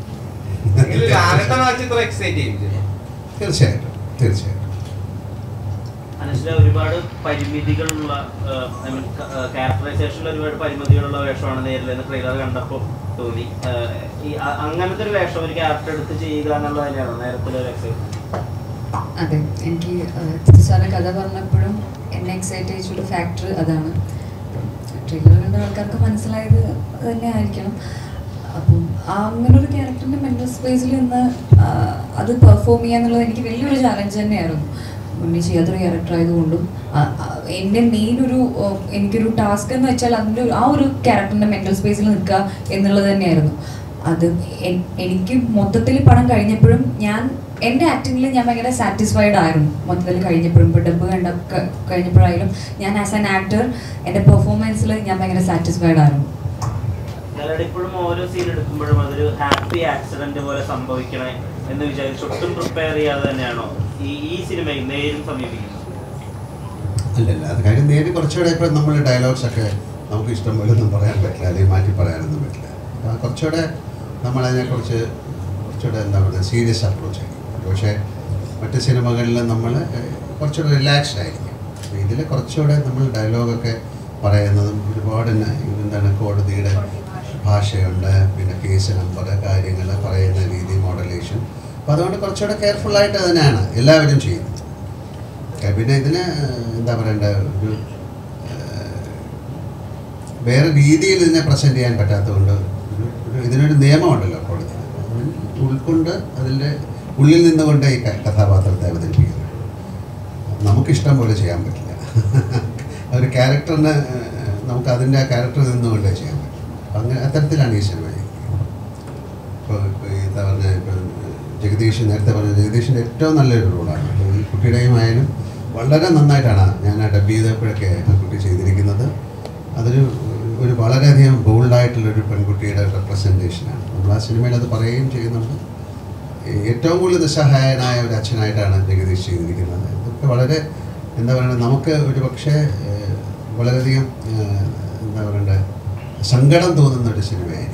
തീർച്ചയായിട്ടും തീർച്ചയായിട്ടും അനുശ്വര, ഒരുപാട് പരിമിതികളുള്ള ക്യാരക്ടറൈസേഷനിൽ ഒരുപാട് പരിമിതികളുള്ള വേഷമാണ് നേരിൽ ട്രെയിലർ കണ്ടപ്പോൾ തോന്നി. ഈ അങ്ങനത്തെ ഒരു വേഷം ഒരു ക്യാരക്ടർ എടുത്ത് ചെയ്യുക എന്നുള്ളത് തന്നെയാണ് നേരത്തെ ഒരു എക്സൈറ്റ്. അതെ, എനിക്ക് സാറിന് കഥ പറഞ്ഞപ്പോഴും എന്നെ എക്സൈറ്റ് ചെയ്തൊരു ഫാക്ടർ അതാണ്. ട്രെയിലർ കണ്ട ആൾക്കാർക്ക് മനസ്സിലായത് തന്നെ ആയിരിക്കണം. അപ്പം അങ്ങനൊരു ക്യാരക്ടറിൻ്റെ മെൻ്റൽ സ്പേസിൽ നിന്ന് അത് പെർഫോം ചെയ്യുക എന്നുള്ളത് എനിക്ക് വലിയൊരു ചാലഞ്ച് തന്നെയായിരുന്നു. മുന്നേ ചെയ്യാത്തൊരു ക്യാരക്ടർ ആയതുകൊണ്ടും എൻ്റെ മെയിൻ ഒരു എനിക്കൊരു ടാസ്ക് എന്ന് വെച്ചാൽ അതിൻ്റെ ആ ഒരു ക്യാരക്ടറിൻ്റെ മെൻ്റൽ സ്പേസിൽ നിൽക്കുക എന്നുള്ളത് തന്നെയായിരുന്നു. അത് എനിക്ക് മൊത്തത്തിൽ പടം കഴിഞ്ഞപ്പോഴും ഞാൻ എൻ്റെ ആക്ടിങ്ങിൽ ഞാൻ ഭയങ്കര സാറ്റിസ്ഫൈഡ് ആയിരുന്നു. മൊത്തത്തിൽ കഴിഞ്ഞപ്പോഴും ഇപ്പോൾ ഡബ് കണ്ട കഴിഞ്ഞപ്പോഴായാലും ഞാൻ ആസ് ആൻ ആക്ടർ എൻ്റെ പെർഫോമൻസിൽ ഞാൻ ഭയങ്കര സാറ്റിസ്ഫൈഡ് ആയിരുന്നു. ഇപ്പോഴും ഓരോ സീൻ എടുക്കുമ്പോഴും അതൊരു ഹാപ്പി ആക്സിഡന്റ് പോലെ സംഭവിക്കണേ എന്ന് വിചാരിച്ച് ഒട്ടും പ്രിപ്പയർ ചെയ്യാതെ തന്നെയാണോ ഈ ഈ സിനിമയിൽ നേരും സമീപിക്കുന്നത്? അല്ലല്ല, അത് കാര്യം നേരിൽ കുറച്ചുകൂടെ ഇപ്പോൾ നമ്മൾ ഡയലോഗ്സ് ഒക്കെ നമുക്ക് ഇഷ്ടം പോലെ ഒന്നും പറയാൻ പറ്റില്ല, അല്ലെങ്കിൽ മാറ്റി പറയാനൊന്നും പറ്റില്ല. അപ്പോൾ കുറച്ചുകൂടെ നമ്മളതിനെക്കുറിച്ച് കുറച്ചുകൂടെ എന്താ പറയുക സീരിയസ് അപ്രോച്ച് ആയിരിക്കും. പക്ഷേ മറ്റ് സിനിമകളിൽ നമ്മൾ കുറച്ചുകൂടെ റിലാക്സ്ഡ് ആയിരിക്കും. അപ്പോൾ ഇതിൽ കുറച്ചുകൂടെ നമ്മൾ ഡയലോഗൊക്കെ പറയുന്നതും ഒരുപാട് എന്താണ് കോടതിയുടെ ഭാഷയുണ്ട്, പിന്നെ കേസ് നമ്പർ, കാര്യങ്ങൾ പറയുന്ന രീതി, മോഡലേഷൻ. അപ്പോൾ അതുകൊണ്ട് കുറച്ചുകൂടെ കെയർഫുള്ളായിട്ട് തന്നെയാണ് എല്ലാവരും ചെയ്യുന്നത്. പിന്നെ ഇതിന് എന്താ പറയണ്ട, ഒരു വേറെ രീതിയിൽ ഇതിനെ പ്രസൻറ്റ് ചെയ്യാൻ പറ്റാത്തതുകൊണ്ട് ഒരു ഒരു ഇതിനൊരു നിയമമുണ്ടല്ലോ കോടതി, ഉൾക്കൊണ്ട് അതിൻ്റെ ഉള്ളിൽ നിന്നുകൊണ്ട് ഈ കഥാപാത്രത്തെ അവതരിപ്പിക്കുന്നത് നമുക്കിഷ്ടം പോലെ ചെയ്യാൻ പറ്റില്ല. ഒരു ക്യാരക്ടറിന് നമുക്ക് അതിൻ്റെ ആ ക്യാരക്ടറിൽ നിന്നുകൊണ്ടേ ചെയ്യാൻ പറ്റും. അപ്പം അങ്ങനെ അത്തരത്തിലാണ് ഈ സിനിമ. ഇപ്പോൾ ഇപ്പോൾ എന്താ പറഞ്ഞാൽ ഇപ്പോൾ ജഗദീഷ് നേരത്തെ പറഞ്ഞ ജഗദീഷിൻ്റെ ഏറ്റവും നല്ലൊരു റോളാണ്. ഈ കുട്ടിയുടെയും ആയാലും വളരെ നന്നായിട്ടാണ് ഞാൻ ആ ഡബ് ചെയ്തപ്പോഴൊക്കെ ആ കുട്ടി ചെയ്തിരിക്കുന്നത്. അതൊരു ഒരു വളരെയധികം ബോൾഡായിട്ടുള്ളൊരു പെൺകുട്ടിയുടെ റെപ്രസെൻറ്റേഷനാണ്. നമ്മൾ ആ സിനിമയിൽ അത് പറയുകയും ചെയ്യുന്നുണ്ട്. ഏറ്റവും കൂടുതൽ നിസ്സഹായനായ ഒരു അച്ഛനായിട്ടാണ് ജഗദീഷ് ചെയ്തിരിക്കുന്നത്. ഇതൊക്കെ വളരെ എന്താ പറയുക, നമുക്ക് ഒരു പക്ഷേ വളരെയധികം എന്താ പറയണ്ടേ സങ്കടം തോന്നുന്ന ഒരു സിനിമയായിരിക്കും.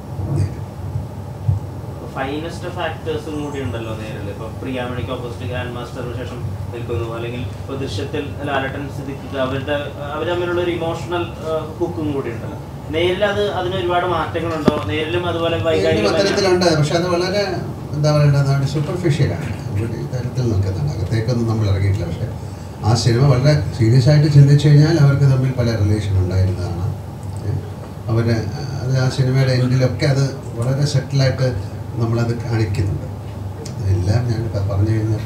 ഫൈനസ്റ്റ് ഫാക്ടേഴ്സും കൂടി ഉണ്ടല്ലോ നേരിൽ. ഇപ്പൊ പ്രിയാമണിക്ക് ഓപ്പോസിറ്റ് ഗ്രാൻഡ് മാസ്റ്ററിന് ശേഷം നിൽക്കുന്നു, അല്ലെങ്കിൽ ഇപ്പൊ ദൃശ്യത്തിൽ ലാലേട്ടൻ സിദ്ദിഖ് അവരുടെ അവർ തമ്മിലുള്ള ഒരു ഇമോഷണൽ ഹുക്കും കൂടി ഉണ്ടല്ലോ. നേരിൽ അത് അതിന് ഒരുപാട് മാറ്റങ്ങളുണ്ടോ? നേരിലും അതുപോലെ തരത്തിലുണ്ട്, പക്ഷെ അത് വളരെ എന്താ പറയേണ്ടത് സൂപ്പർഫിഷ്യലാണ്, ഒരു തരത്തിൽ നിൽക്കുന്നതാണ്. അകത്തേക്കൊന്നും നമ്മൾ ഇറങ്ങിയിട്ടില്ല. പക്ഷെ ആ സിനിമ വളരെ സീരിയസ് ആയിട്ട് ചിന്തിച്ചു കഴിഞ്ഞാൽ അവർക്ക് തമ്മിൽ പല റിലേഷൻ ഉണ്ടായിരുന്നതാണ്. അവർ അത് ആ സിനിമയുടെ എൻഡിലൊക്കെ അത് വളരെ സെറ്റിലായിട്ട് നമ്മളത് കാണിക്കുന്നുണ്ട്. എല്ലാം ഞാൻ പറഞ്ഞു കഴിഞ്ഞാൽ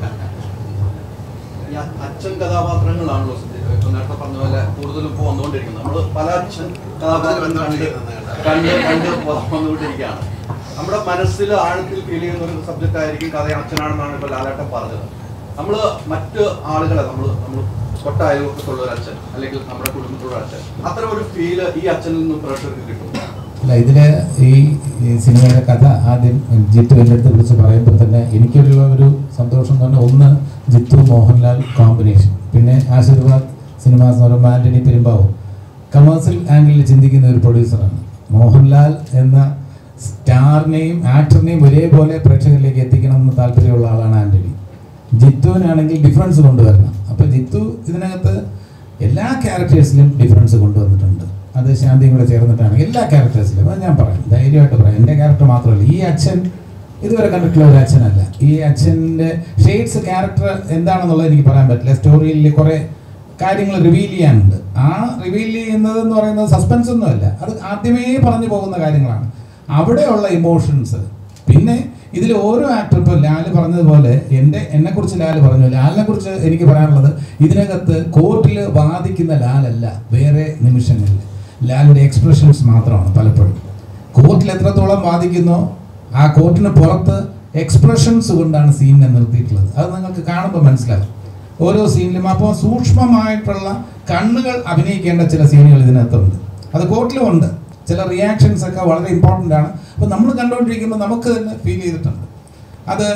അച്ഛൻ കഥാപാത്രങ്ങളാണല്ലോ നേരത്തെ പറഞ്ഞ പോലെ കൂടുതലും ഇപ്പോൾ വന്നുകൊണ്ടിരിക്കുന്നത്. നമ്മൾ പല അച്ഛൻ കഥാപാത്രങ്ങൾ കണ്ട് കണ്ട് വന്നുകൊണ്ടിരിക്കുകയാണ്. നമ്മുടെ മനസ്സിൽ ആഴത്തിൽ ഫീൽ ചെയ്യുന്ന ഒരു സബ്ജക്റ്റ് ആയിരിക്കും കഥ അച്ഛനാണെന്നാണ് ഇപ്പോൾ ലാലേട്ടൻ പറഞ്ഞത്. നമ്മൾ മറ്റ് ആളുകളെ നമ്മൾ നമ്മൾ തൊട്ട അയൽവക്കത്തുള്ള ഒരു അച്ഛൻ അല്ലെങ്കിൽ നമ്മുടെ കുടുംബത്തിലുള്ള അച്ഛൻ, അത്തരം ഒരു ഫീല് ഈ അച്ഛനിൽ നിന്നും പ്രേക്ഷകർക്ക് കിട്ടും. അല്ല, ഇതില് ഈ സിനിമയുടെ കഥ ആദ്യം ജിത്തു എൻ്റെ അടുത്ത് വിളിച്ച് പറയുമ്പോൾ തന്നെ എനിക്കൊരു ഒരു സന്തോഷം എന്ന് പറഞ്ഞാൽ, ഒന്ന് ജിത്തു മോഹൻലാൽ കോമ്പിനേഷൻ, പിന്നെ ആശീർവാദ് സിനിമാസ് എന്ന് പറയുമ്പോൾ ആൻ്റണി പെരുമ്പാവൂർ കമേഴ്സ്യൽ ആംഗിളിൽ ചിന്തിക്കുന്ന ഒരു പ്രൊഡ്യൂസറാണ്. മോഹൻലാൽ എന്ന സ്റ്റാറിനെയും ആക്ടറിനെയും ഒരേപോലെ പ്രേക്ഷകരിലേക്ക് എത്തിക്കണം എന്ന് താല്പര്യമുള്ള ആളാണ് ആൻ്റണി. ജിത്തുവിനാണെങ്കിൽ ഡിഫറൻസ് കൊണ്ടുവരണം. അപ്പോൾ ജിത്തു ഇതിനകത്ത് എല്ലാ ക്യാരക്ടേഴ്സിലും ഡിഫറൻസ് കൊണ്ടുവന്നിട്ടുണ്ട്. അത് ശാന്തിയും കൂടെ ചേർന്നിട്ടാണ് എല്ലാ ക്യാരക്ടേഴ്സിലും. അത് ഞാൻ പറയാം, ധൈര്യമായിട്ട് പറയാം. എൻ്റെ ക്യാരക്ടർ മാത്രമല്ല, ഈ അച്ഛൻ ഇതുവരെ കണ്ടിട്ടുള്ള ഒരു അച്ഛനല്ല. ഈ അച്ഛൻ്റെ ഷെയ്ഡ്സ് ക്യാരക്ടർ എന്താണെന്നുള്ളത് എനിക്ക് പറയാൻ പറ്റില്ല. സ്റ്റോറിയിൽ കുറേ കാര്യങ്ങൾ റിവീൽ ചെയ്യാനുണ്ട്. ആ റിവീൽ ചെയ്യുന്നത് എന്ന് പറയുന്നത് സസ്പെൻസ് ഒന്നുമല്ല, അത് ആദ്യമേ പറഞ്ഞു പോകുന്ന കാര്യങ്ങളാണ്. അവിടെയുള്ള ഇമോഷൻസ്, പിന്നെ ഇതിൽ ഓരോ ആക്ടർ, ഇപ്പോൾ ലാൽ പറഞ്ഞതുപോലെ എൻ്റെ എന്നെക്കുറിച്ച് ലാൽ പറഞ്ഞു, ലാലിനെ കുറിച്ച് എനിക്ക് പറയാനുള്ളത്, ഇതിനകത്ത് കോർട്ടിൽ വാദിക്കുന്ന ലാലല്ല, വേറെ നിമിഷങ്ങളിൽ ലാലിൻ്റെ എക്സ്പ്രഷൻസ് മാത്രമാണ്. പലപ്പോഴും കോർട്ടിൽ എത്രത്തോളം വാദിക്കുന്നോ ആ കോർട്ടിന് പുറത്ത് എക്സ്പ്രഷൻസ് കൊണ്ടാണ് സീനിനെ നിർത്തിയിട്ടുള്ളത്. അത് നിങ്ങൾക്ക് കാണുമ്പോൾ മനസ്സിലാകും ഓരോ സീനിലും. അപ്പോൾ സൂക്ഷ്മമായിട്ടുള്ള കണ്ണുകൾ അഭിനയിക്കേണ്ട ചില സീനുകൾ ഇതിനകത്തുണ്ട്. അത് കോർട്ടിലും ഉണ്ട്. ചില റിയാക്ഷൻസ് ഒക്കെ വളരെ ഇമ്പോർട്ടൻ്റ് ആണ്. അപ്പോൾ നമ്മൾ കണ്ടുകൊണ്ടിരിക്കുമ്പോൾ നമുക്ക് തന്നെ ഫീൽ ചെയ്തിട്ടുണ്ട്. അത്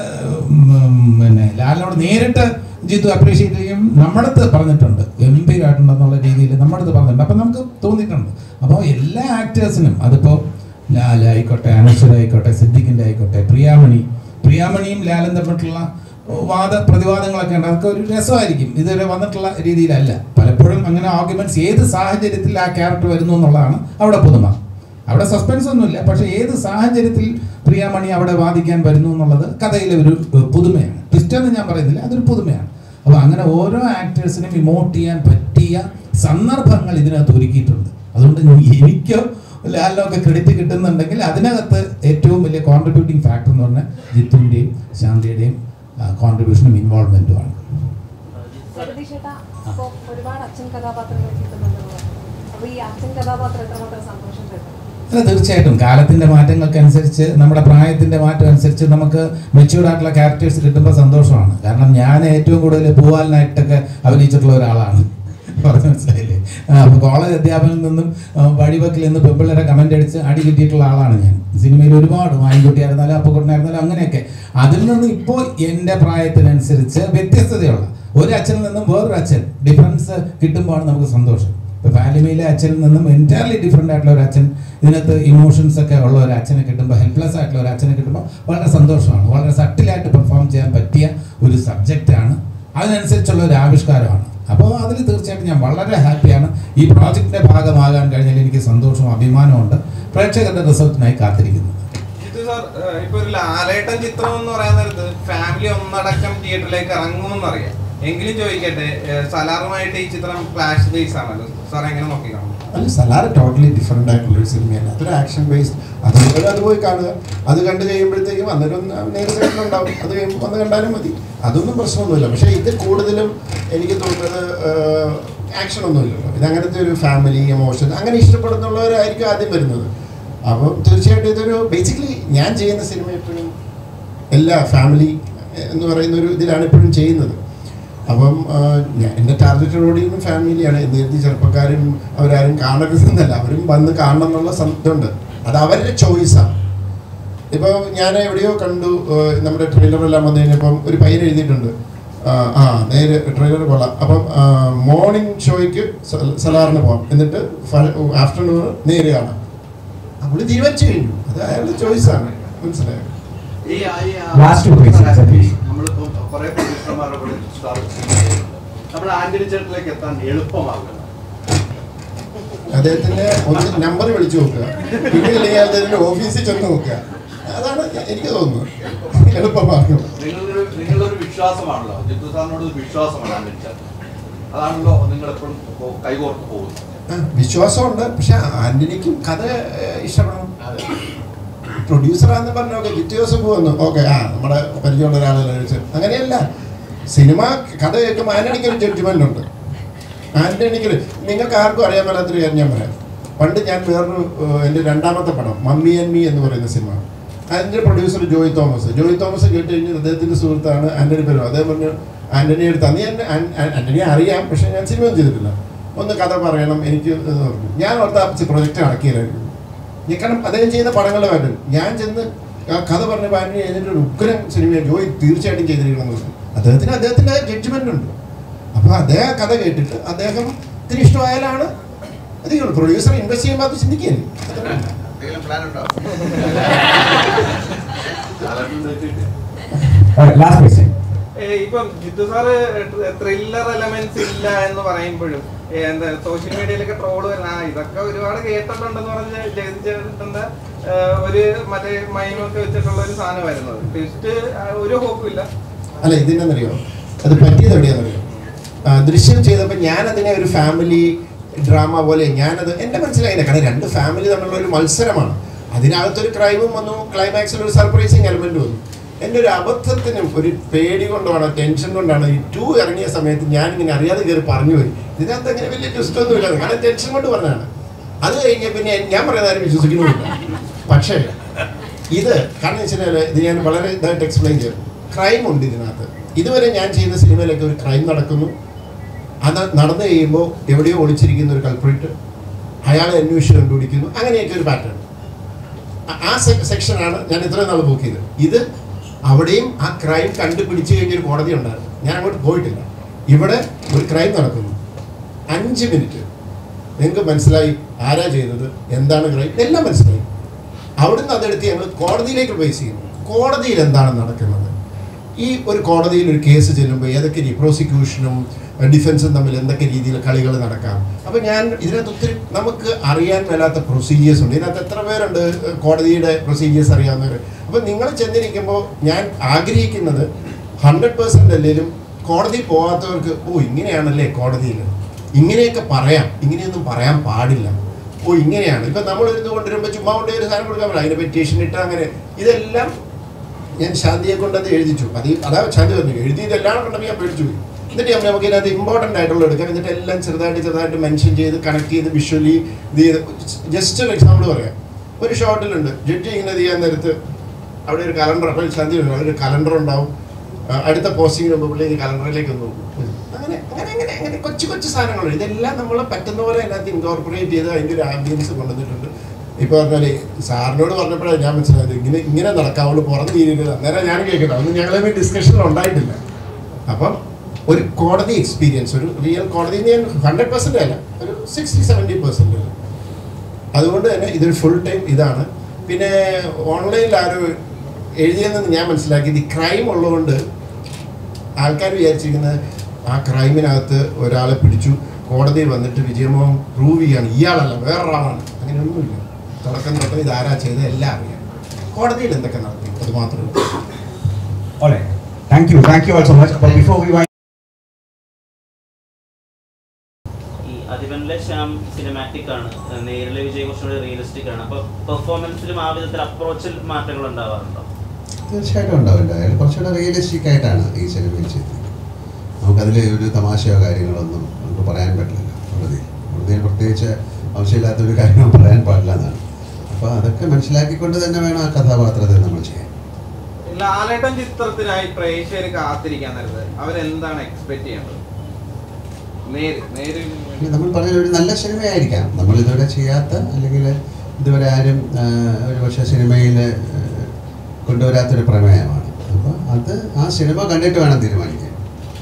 പിന്നെ ലാലിനോട് നേരിട്ട് ജിത്തു അപ്രീഷിയേറ്റ് ചെയ്യും, നമ്മുടെടുത്ത് പറഞ്ഞിട്ടുണ്ട്, ഗംഭീരമായിട്ടുണ്ടെന്നുള്ള രീതിയിൽ നമ്മുടെടുത്ത് പറഞ്ഞിട്ടുണ്ട്. അപ്പം നമുക്ക് തോന്നിയിട്ടുണ്ട്. അപ്പോൾ എല്ലാ ആക്ടേഴ്സിനും, അതിപ്പോൾ ലാലായിക്കോട്ടെ, അനശ്വരായിക്കോട്ടെ, സിദ്ദിഖിൻ്റെ ആയിക്കോട്ടെ, പ്രിയാമണി പ്രിയാമണിയും ലാലും തമ്മിലുള്ള വാദ പ്രതിവാദങ്ങളൊക്കെ ഉണ്ട്. അതൊക്കെ ഒരു രസമായിരിക്കും. ഇതുവരെ വന്നിട്ടുള്ള രീതിയിലല്ല. പലപ്പോഴും അങ്ങനെ ആർഗ്യുമെന്റ്സ് ഏത് സാഹചര്യത്തിൽ ആ ക്യാരക്ടർ വരുന്നു എന്നുള്ളതാണ് അവിടെ പുതുമ. അവിടെ സസ്പെൻസ് ഒന്നുമില്ല, പക്ഷേ ഏത് സാഹചര്യത്തിൽ പ്രിയാമണി അവിടെ വാദിക്കാൻ വരുന്നു എന്നുള്ളത് കഥയിലെ ഒരു പുതുമയാണ്. ട്വിസ്റ്റെന്ന് ഞാൻ പറയുന്നില്ല, അതൊരു പുതുമയാണ്. അപ്പോൾ അങ്ങനെ ഓരോ ആക്ടേഴ്സിനും ഇമോട്ട് ചെയ്യാൻ പറ്റിയ സന്ദർഭങ്ങൾ ഇതിനകത്ത് ഒരുക്കിയിട്ടുണ്ട്. അതുകൊണ്ട് എനിക്കോ ലാലിനൊക്കെ ക്രെഡിറ്റ് കിട്ടുന്നുണ്ടെങ്കിൽ അതിനകത്ത് ഏറ്റവും വലിയ കോൺട്രിബ്യൂട്ടിംഗ് ഫാക്ടർ എന്ന് പറഞ്ഞാൽ ജിത്തുവിൻ്റെയും ശാന്തിയുടെയും കോൺട്രിബ്യൂഷനും ഇൻവോൾവ്മെൻറ്റുമാണ്. ഒരുപാട് അച്ഛൻ കഥാപാത്രങ്ങൾ കിട്ടുന്നുണ്ടല്ലോ, അപ്പോൾ ഈ അച്ഛൻ കഥാപാത്രം എത്രമാത്രം സന്തോഷം തരുന്നു? അല്ല, തീർച്ചയായിട്ടും കാലത്തിൻ്റെ മാറ്റങ്ങൾക്കനുസരിച്ച്, നമ്മുടെ പ്രായത്തിൻ്റെ മാറ്റം അനുസരിച്ച് നമുക്ക് മെച്യൂർഡായിട്ടുള്ള ക്യാരക്ടേഴ്സ് കിട്ടുമ്പോൾ സന്തോഷമാണ്. കാരണം ഞാൻ ഏറ്റവും കൂടുതൽ പൂവാലിനായിട്ടൊക്കെ അഭിനയിച്ചിട്ടുള്ള ഒരാളാണ്, പറഞ്ഞ് മനസ്സിലായില്ലേ? അപ്പോൾ കോളേജ് അധ്യാപകനിൽ നിന്നും വഴിവക്കിൽ നിന്ന് പെമ്പിള്ളേരെ കമൻ്റ് അടിച്ച് അടി കിട്ടിയിട്ടുള്ള ആളാണ് ഞാൻ. സിനിമയിൽ ഒരുപാട് വായിൻകുട്ടിയായിരുന്നാലും അപ്പക്കുട്ടനായിരുന്നാലും അങ്ങനെയൊക്കെ. അതിൽ നിന്ന് ഇപ്പോൾ എൻ്റെ പ്രായത്തിനനുസരിച്ച് വ്യത്യസ്തതയുള്ള ഒരു അച്ഛനിൽ നിന്നും വേറൊരു അച്ഛൻ ഡിഫറൻസ് കിട്ടുമ്പോഴാണ് നമുക്ക് സന്തോഷം. ഇപ്പോൾ ഫാലിമയിലെ അച്ഛനിൽ നിന്നും എൻറ്റയർലി ഡിഫറെൻ്റ് ആയിട്ടുള്ള ഒരു അച്ഛൻ, ഇതിനകത്ത് ഇമോഷൻസ് ഒക്കെ ഉള്ള ഒരു അച്ഛനെ കിട്ടുമ്പോൾ, ഹെൽപ്ലെസ് ആയിട്ടുള്ള ഒരു അച്ഛനെ കിട്ടുമ്പോൾ വളരെ സന്തോഷമാണ്. വളരെ സട്ടിലായിട്ട് പെർഫോം ചെയ്യാൻ പറ്റിയ ഒരു സബ്ജക്റ്റാണ്, അതിനനുസരിച്ചുള്ള ഒരു ആവിഷ്കാരമാണ്. അപ്പോൾ അതിൽ തീർച്ചയായിട്ടും ഞാൻ വളരെ ഹാപ്പിയാണ്. ഈ പ്രോജക്റ്റിൻ്റെ ഭാഗമാകാൻ കഴിഞ്ഞാൽ എനിക്ക് സന്തോഷവും അഭിമാനമുണ്ട്. പ്രേക്ഷകരുടെ റിസൾട്ടിനായി കാത്തിരിക്കുന്നു. സാർ, ഇപ്പൊ ഒരു ലാലേട്ടൻ ചിത്രം എന്ന് പറയാൻ നേരത്ത് ഫാമിലി ഒന്നടക്കം തിയേറ്ററിലേക്ക് ഇറങ്ങുമെന്നറിയാം. എങ്കിലും ചോദിക്കട്ടെ, സലാറുമായിട്ട് ഈ ചിത്രം ക്ലാഷ് ബേസ് ആണല്ലോ, സാർ എങ്ങനെ നോക്കി കാണും? അല്ല, സലാർ ടോട്ടലി ഡിഫറെൻ്റ് ആയിട്ടുള്ളൊരു സിനിമയാണ്. അതൊരു ആക്ഷൻ ബേസ്ഡ്. അതുപോലെ അത് പോയി കാണുക. അത് കണ്ടു കഴിയുമ്പോഴത്തേക്കും അന്നേരം നേരിട്ടുണ്ടാവും. അത് കഴിയുമ്പോൾ വന്ന് കണ്ടാലും മതി. അതൊന്നും പ്രശ്നമൊന്നുമില്ല. പക്ഷേ ഇത് കൂടുതലും എനിക്ക് തോന്നുന്നത് ആക്ഷൻ ഒന്നുമില്ലല്ലോ. ഇത് അങ്ങനത്തെ ഒരു ഫാമിലി എമോഷൻ അങ്ങനെ ഇഷ്ടപ്പെടുന്നുള്ളവരായിരിക്കും ആദ്യം വരുന്നത്. അപ്പം തീർച്ചയായിട്ടും ഇതൊരു ബേസിക്കലി ഞാൻ ചെയ്യുന്ന സിനിമ എപ്പോഴും എല്ലാ ഫാമിലി എന്ന് പറയുന്ന ഒരു ഇതിലാണ് എപ്പോഴും ചെയ്യുന്നത്. അപ്പം എൻ്റെ ടാർഗറ്റഡ് ഓഡിയൻസും ഫാമിലിയാണ്. എന്ന് കരുതി ചെറുപ്പക്കാരും അവരാരും കാണരുതെന്നല്ല, അവരും വന്ന് കാണണം എന്നുള്ള ഇതുണ്ട്. അത് അവരുടെ ചോയ്സാണ്. ഇപ്പോൾ ഞാൻ എവിടെയോ കണ്ടു, നമ്മുടെ ട്രെയിലറെല്ലാം വന്നു കഴിഞ്ഞപ്പം ഒരു പയ്യൻ എഴുതിയിട്ടുണ്ട്, ആ നേരെ ട്രെയിലർ കൊള്ളാം, അപ്പം മോർണിംഗ് ഷോയ്ക്ക് സലാറിന് പോകാം, എന്നിട്ട് ആഫ്റ്റർനൂൺ നേരെ കാണാം. അപ്പോൾ തീരുമാനിച്ചു കഴിഞ്ഞു, അത് അയാളുടെ ചോയ്സാണ്. മനസ്സിലായോ? നമ്മളിപ്പോൾ കുറെ പ്രൊഡ്യൂസർമാരുടെ കൂടെ നമ്മുടെ ആന്റണി ചേട്ടനിലേക്ക് എത്താൻ എളുപ്പമാകും. അദ്ദേഹത്തിന്റെ ഒന്ന് നമ്പർ വിളിച്ചു നോക്കുക, പിന്നെ അല്ലെങ്കിൽ അദ്ദേഹത്തിന്റെ ഓഫീസിൽ ചെന്ന് നോക്കുക. അതാണ് എനിക്ക് തോന്നുന്നത് എളുപ്പമാകും. നിങ്ങളൊരു നിങ്ങളൊരു വിശ്വാസമാണല്ലോ, ജിത്തു സാറിനോട് വിശ്വാസമാണ് ആന്റണി ചേട്ടൻ. അതാണല്ലോ നിങ്ങളെപ്പോഴും കൈകോർത്ത് പോകുന്നത്. വിശ്വാസമുണ്ട്, പക്ഷെ ആന്റണിക്കും കഥ ഇഷ്ടപ്പെടണം. പ്രൊഡ്യൂസറാന്ന് പറഞ്ഞ ഓക്കെ ജിത്തു ജോസഫ് വന്നു, ഓക്കെ ആ നമ്മുടെ പരിചയമുള്ള ഒരാളെ അങ്ങനെയല്ല. സിനിമ കഥ കേൾക്കുമ്പോൾ ആന്റണിക്ക് ഒരു ജഡ്ജ്മെന്റ് ഉണ്ട്. ആന്റണിക്ക് നിങ്ങൾക്ക് ആർക്കും അറിയാൻ പറ്റാത്തൊരു കാര്യം ഞാൻ പറയാം. പണ്ട് ഞാൻ വേറൊരു എൻ്റെ രണ്ടാമത്തെ പടം മമ്മി ആൻഡ് മീ എന്ന് പറയുന്ന സിനിമ, അതിൻ്റെ പ്രൊഡ്യൂസർ ജോയ് തോമസ്. ജോയ് തോമസ് കേട്ട് കഴിഞ്ഞ് അദ്ദേഹത്തിൻ്റെ സുഹൃത്താണ് ആന്റണി പെരുമാ. അദ്ദേഹം പറഞ്ഞു ആന്റണി എടുത്ത് അന്ന് ഞാൻ ആന്റണിയെ അറിയാം, പക്ഷെ ഞാൻ സിനിമ ചെയ്തിട്ടില്ല, ഒന്ന് കഥ പറയണം എനിക്ക് എന്ന് പറഞ്ഞു. ഞാൻ ഓർത്ത പ്രൊജക്റ്റ് നടക്കിയില്ലായിരുന്നു. കാരണം അദ്ദേഹം ചെയ്യുന്ന പടങ്ങളുടെ മാറ്റം ഞാൻ ചെന്ന് ആ കഥ പറഞ്ഞ ആന്റണി എഴുതിയിട്ട് ഒരു ഉഗ്രൻ സിനിമ ജോയ് തീർച്ചയായിട്ടും ചെയ്തിരിക്കണം. അദ്ദേഹത്തിന് അദ്ദേഹത്തിൻ്റെ ജഡ്ജ്മെന്റ് ഉണ്ട്. അപ്പോൾ അദ്ദേഹം കഥ കേട്ടിട്ട് അദ്ദേഹത്തിന് ഇഷ്ടമായാലാണ് അധികം പ്രൊഡ്യൂസർ ഇൻവെസ്റ്റ് ചെയ്യുമ്പോൾ അത് ചിന്തിക്കുകയാണ്. ഇപ്പം ജിത്തു സാറ് ത്രില്ലർ എലമെന്റ്സ് ഇല്ല എന്ന് പറയുമ്പോഴും എന്താ സോഷ്യൽ മീഡിയയിലൊക്കെ ട്രോള് വരുന്ന ഇതൊക്കെ ഒരുപാട് കേട്ടിട്ടുണ്ടെന്ന് പറഞ്ഞ് ജഗതിച്ചേട്ടന്റെ ഒരു മറ്റേ മൈമൊക്കെ വെച്ചിട്ടുള്ള ഒരു സാധനം വരുന്നത് ട്വിസ്റ്റ് ഒരു ഹോപ്പുമില്ല. അല്ല ഇതിനെന്നറിയോ അത് പറ്റിയത് എവിടെയാണെന്നറിയോ? ദൃശ്യം ചെയ്തപ്പോൾ ഞാനതിനെ ഒരു ഫാമിലി ഡ്രാമ പോലെ ഞാനത് എൻ്റെ മനസ്സിലായില്ല. കാരണം രണ്ട് ഫാമിലി തമ്മിലുള്ള ഒരു മത്സരമാണ്. അതിനകത്തൊരു ക്രൈമും വന്നു, ക്ലൈമാക്സിൽ ഒരു സർപ്രൈസിങ് എലമെന്റ് വന്നു. എൻ്റെ ഒരു അബദ്ധത്തിനും ഒരു പേടി കൊണ്ടാണ് ടെൻഷൻ കൊണ്ടാണ് ഈ ടു ഇറങ്ങിയ സമയത്ത് ഞാനിങ്ങനെ അറിയാതെ കയറി പറഞ്ഞു പോയി. ഇതിനകത്ത് അങ്ങനെ വലിയ ട്വിസ്റ്റൊന്നും ഇല്ല, കാരണം ടെൻഷൻ കൊണ്ട് പറഞ്ഞതാണ്. അത് കഴിഞ്ഞ പിന്നെ ഞാൻ പറയുന്നത് ആരും വിശ്വസിക്കുന്നുമില്ല. പക്ഷേ ഇത് കാരണം വെച്ചാൽ ഇത് ഞാൻ വളരെ ഇതായിട്ട് എക്സ്പ്ലെയിൻ ചെയ്തു. ക്രൈം ഉണ്ട് ഇതിനകത്ത്. ഇതുവരെ ഞാൻ ചെയ്യുന്ന സിനിമയിലൊക്കെ ഒരു ക്രൈം നടക്കുന്നു, അത് നടന്നു കഴിയുമ്പോൾ എവിടെയോ ഒളിച്ചിരിക്കുന്ന ഒരു കൾപ്രിറ്റ്, അയാളെ അന്വേഷിച്ച് കണ്ടുപിടിക്കുന്നു, അങ്ങനെയൊക്കെ ഒരു പാറ്റേൺ. ആ സെക്ഷനാണ് ഞാൻ ഇത്രയും നാൾ ബുക്ക് ചെയ്തത്. ഇത് അവിടെയും ആ ക്രൈം കണ്ടുപിടിച്ച് കഴിഞ്ഞൊരു കോടതി ഉണ്ടായിരുന്നു. ഞാൻ അങ്ങോട്ട് പോയിട്ടില്ല. ഇവിടെ ഒരു ക്രൈം നടക്കുന്നു, അഞ്ച് മിനിറ്റ് നിങ്ങൾക്ക് മനസ്സിലായി ആരാ ചെയ്തത്, എന്താണ് ക്രൈം, എല്ലാം മനസ്സിലായി. അവിടുന്ന് അതെടുത്ത് ഞങ്ങൾ കോടതിയിലേക്ക് പ്ലേസ് ചെയ്യുന്നു. കോടതിയിൽ എന്താണ് നടക്കുന്നത്, ഈ ഒരു കോടതിയിൽ ഒരു കേസ് ചെല്ലുമ്പോൾ ഏതൊക്കെ പ്രോസിക്യൂഷനും ഡിഫൻസും തമ്മിൽ എന്തൊക്കെ രീതിയിൽ കളികൾ നടക്കാം. അപ്പം ഞാൻ ഇതിനകത്ത് ഒത്തിരി നമുക്ക് അറിയാൻ മേലാത്ത പ്രൊസീജിയേഴ്സ് ഉണ്ട്. ഇതിനകത്ത് എത്ര പേരുണ്ട് കോടതിയുടെ പ്രൊസീജിയേഴ്സ് അറിയാവുന്നവർ. അപ്പം നിങ്ങൾ ചെന്നിരിക്കുമ്പോൾ ഞാൻ ആഗ്രഹിക്കുന്നത് ഹൺഡ്രഡ് പെർസെൻ്റ് അല്ലെങ്കിലും കോടതി പോകാത്തവർക്ക് ഓ ഇങ്ങനെയാണല്ലേ കോടതിയിൽ, ഇങ്ങനെയൊക്കെ പറയാം, ഇങ്ങനെയൊന്നും പറയാൻ പാടില്ല, ഓ ഇങ്ങനെയാണ്. ഇപ്പം നമ്മളിരുന്ന് കൊണ്ടുവരുമ്പോൾ ചുമ്മാ കൊണ്ട് ഒരു സാധനം കൊടുക്കാൻ പറ്റില്ല, അതിനെ പെറ്റീഷൻ ഇട്ട് അങ്ങനെ ഇതെല്ലാം ഞാൻ ശാന്തിയെ കൊണ്ട് അത് എഴുതിച്ചു. അത് അതാ ശാന്തി പറഞ്ഞു എഴുതി ഇതെല്ലാം കൊണ്ടപ്പോൾ ഞാൻ പേടിച്ചു പോയി. എന്നിട്ട് നമ്മൾ നമുക്ക് ഇതിനകത്ത് ഇമ്പോർട്ടൻ്റ് ആയിട്ടുള്ള എടുക്കാം, എന്നിട്ട് എല്ലാം ചെറുതായിട്ട് ചെറുതായിട്ട് മെൻഷൻ ചെയ്ത് കണക്ട് ചെയ്ത് വിഷ്വലി ഇത് ചെയ്ത് ജസ്റ്റ് ഒരു എക്സാമ്പിൾ പറയാം. ഒരു ഷോട്ടിലുണ്ട് ജഡ്ജി ഇങ്ങനെ ചെയ്യാൻ നേരത്ത് അവിടെ ഒരു കലണ്ടർ, അപ്പോൾ ശാന്തി ഒരു കലണ്ടർ ഉണ്ടാവും, അടുത്ത പോസ്റ്റിങ്ങിന് മുമ്പ് പുള്ളി കലണ്ടറിലേക്ക് ഒന്ന് നോക്കും. അങ്ങനെ അങ്ങനെ അങ്ങനെ അങ്ങനെ കൊച്ചു കൊച്ചു സാധനങ്ങളുണ്ട്. ഇതെല്ലാം നമ്മൾ പറ്റുന്ന പോലെ അതിനകത്ത് ഇൻകോർപ്പറേറ്റ് ചെയ്ത് അതിൻ്റെ ഒരു ആംബിയൻസ് കൊണ്ടുവന്നിട്ടുണ്ട്. ഇപ്പോൾ പറഞ്ഞാൽ സാറിനോട് പറഞ്ഞപ്പോഴാണ് ഞാൻ മനസ്സിലായത് ഇങ്ങനെ ഇങ്ങനെ നടക്കാവുള്ളൂ, പുറത്ത് തീരുന്നത് അന്നേരം ഞാൻ കേൾക്കുന്നത് അതൊന്നും ഞങ്ങളെ ഡിസ്കഷനിൽ ഉണ്ടായിട്ടില്ല. അപ്പം ഒരു കോടതി എക്സ്പീരിയൻസ്, ഒരു റിയൽ കോടതി ഞാൻ ഹൺഡ്രഡ് പെർസെൻ്റ് അല്ല, ഒരു സിക്സ്റ്റി സെവൻറ്റി പെർസെൻറ്റ്. അതുകൊണ്ട് തന്നെ ഇതൊരു ഫുൾ ടൈം ഇതാണ്. പിന്നെ ഓൺലൈനിൽ ആരും എഴുതിയെന്ന് ഞാൻ മനസ്സിലാക്കിയത് ഈ ക്രൈം ഉള്ളതുകൊണ്ട് ആൾക്കാർ വിചാരിച്ചിരിക്കുന്നത് ആ ക്രൈമിനകത്ത് ഒരാളെ പിടിച്ചു കോടതിയിൽ വന്നിട്ട് വിജയമോഹൻ പ്രൂവ് ചെയ്യാണ്, ഇയാളല്ല വേറൊരാളാണ്. അങ്ങനെയൊന്നുമില്ല. തുടക്കം തൊട്ട് ഇതാരാ ചെയ്ത് എല്ലാം അറിയാം. കോടതിയിൽ എന്തൊക്കെ നടത്തി അത് മാത്രമേ. Thank you, thank you all so much. But before we wind ഈ അതിവനിലെ ശ്യാം സിനിമാറ്റിക് ആണ്, നേരിലെ വിജയ് കുറച്ചുകൂടി റിയലിസ്റ്റിക് ആണ്. അപ്പോൾ പെർഫോമൻസിലും ആ വിധത്തിൽ അപ്രോച്ചിൽ മാറ്റങ്ങൾ ഉണ്ടാവാറുണ്ടോ? തീർച്ചയായിട്ടും ഉണ്ടാവില്ല. അയാൾ കുറച്ചുകൂടെ റിയലിസ്റ്റിക് ആയിട്ടാണ് ഈ സിനിമയിൽ ചെയ്തത്. നമുക്കതിൽ ഒരു തമാശയോ കാര്യങ്ങളൊന്നും നമുക്ക് പറയാൻ പറ്റില്ല. പ്രകൃതി പ്രകൃതിയിൽ പ്രത്യേകിച്ച് ആവശ്യമില്ലാത്ത ഒരു കാര്യങ്ങൾ പറയാൻ പാടില്ല എന്നാണ്. അപ്പോൾ അതൊക്കെ മനസ്സിലാക്കിക്കൊണ്ട് തന്നെ വേണം ആ കഥാപാത്രത്തെ നമ്മൾ ചെയ്യാൻ. ലാലേട്ടൻ ചിത്രത്തിനായി പ്രേക്ഷകർ കാത്തിരിക്കാൻ നേരത്ത് അവരെന്താണ് എക്സ്പെക്ട് ചെയ്യേണ്ടത്? നേര് നേര് നമ്മൾ പറഞ്ഞ ഒരു നല്ല സിനിമയായിരിക്കാം. നമ്മൾ ഇതുവരെ ചെയ്യാത്ത, അല്ലെങ്കിൽ ഇതുവരെ ആരും ഒരു പക്ഷേ സിനിമയിൽ കൊണ്ടുവരാത്തൊരു പ്രമേയമാണ്. അപ്പോൾ അത് ആ സിനിമ കണ്ടിട്ട് വേണം തീരുമാനിക്കാൻ.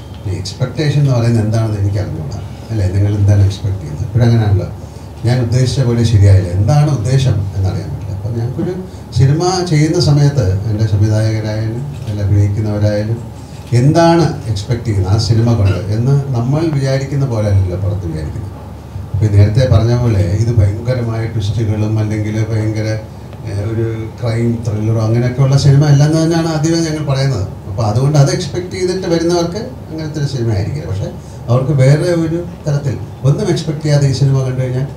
ഈ എക്സ്പെക്റ്റേഷൻ എന്ന് പറയുന്നത് എന്താണെന്ന് എനിക്ക് അറിഞ്ഞുകൂടാ. അല്ലേ, നിങ്ങൾ എന്താണ് എക്സ്പെക്ട് ചെയ്യുന്നത്? ഇപ്പോഴങ്ങനെയാണല്ലോ, ഞാൻ ഉദ്ദേശിച്ച പോലെ ശരിയായില്ല, എന്താണ് ഉദ്ദേശം എന്നറിയാൻ പറ്റില്ല. അപ്പോൾ ഞങ്ങൾക്കൊരു സിനിമ ചെയ്യുന്ന സമയത്ത് എൻ്റെ സംവിധായകരായാലും അല്ല അഭിനയിക്കുന്നവരായാലും എന്താണ് എക്സ്പെക്ട് ചെയ്യുന്നത് ആ സിനിമ കൊണ്ട് എന്ന് നമ്മൾ വിചാരിക്കുന്ന പോലെ അല്ലല്ലോ പുറത്ത് വിചാരിക്കുന്നത്. ഇപ്പോൾ നേരത്തെ പറഞ്ഞ പോലെ ഇത് ഭയങ്കരമായ ട്വിസ്റ്റുകളും അല്ലെങ്കിൽ ഭയങ്കര ഒരു ക്രൈം ത്രില്ലറോ അങ്ങനെയൊക്കെയുള്ള സിനിമ അല്ലെന്ന് തന്നെയാണ് ആദ്യമേ ഞങ്ങൾ പറയുന്നത്. അപ്പോൾ അതുകൊണ്ട് അത് എക്സ്പെക്ട് ചെയ്തിട്ട് വരുന്നവർക്ക് അങ്ങനത്തെ ഒരു സിനിമ ആയിരിക്കില്ല. പക്ഷേ അവർക്ക് വേറെ ഒരു തരത്തിൽ ഒന്നും എക്സ്പെക്ട് ചെയ്യാതെ ഈ സിനിമ കണ്ടു കഴിഞ്ഞാൽ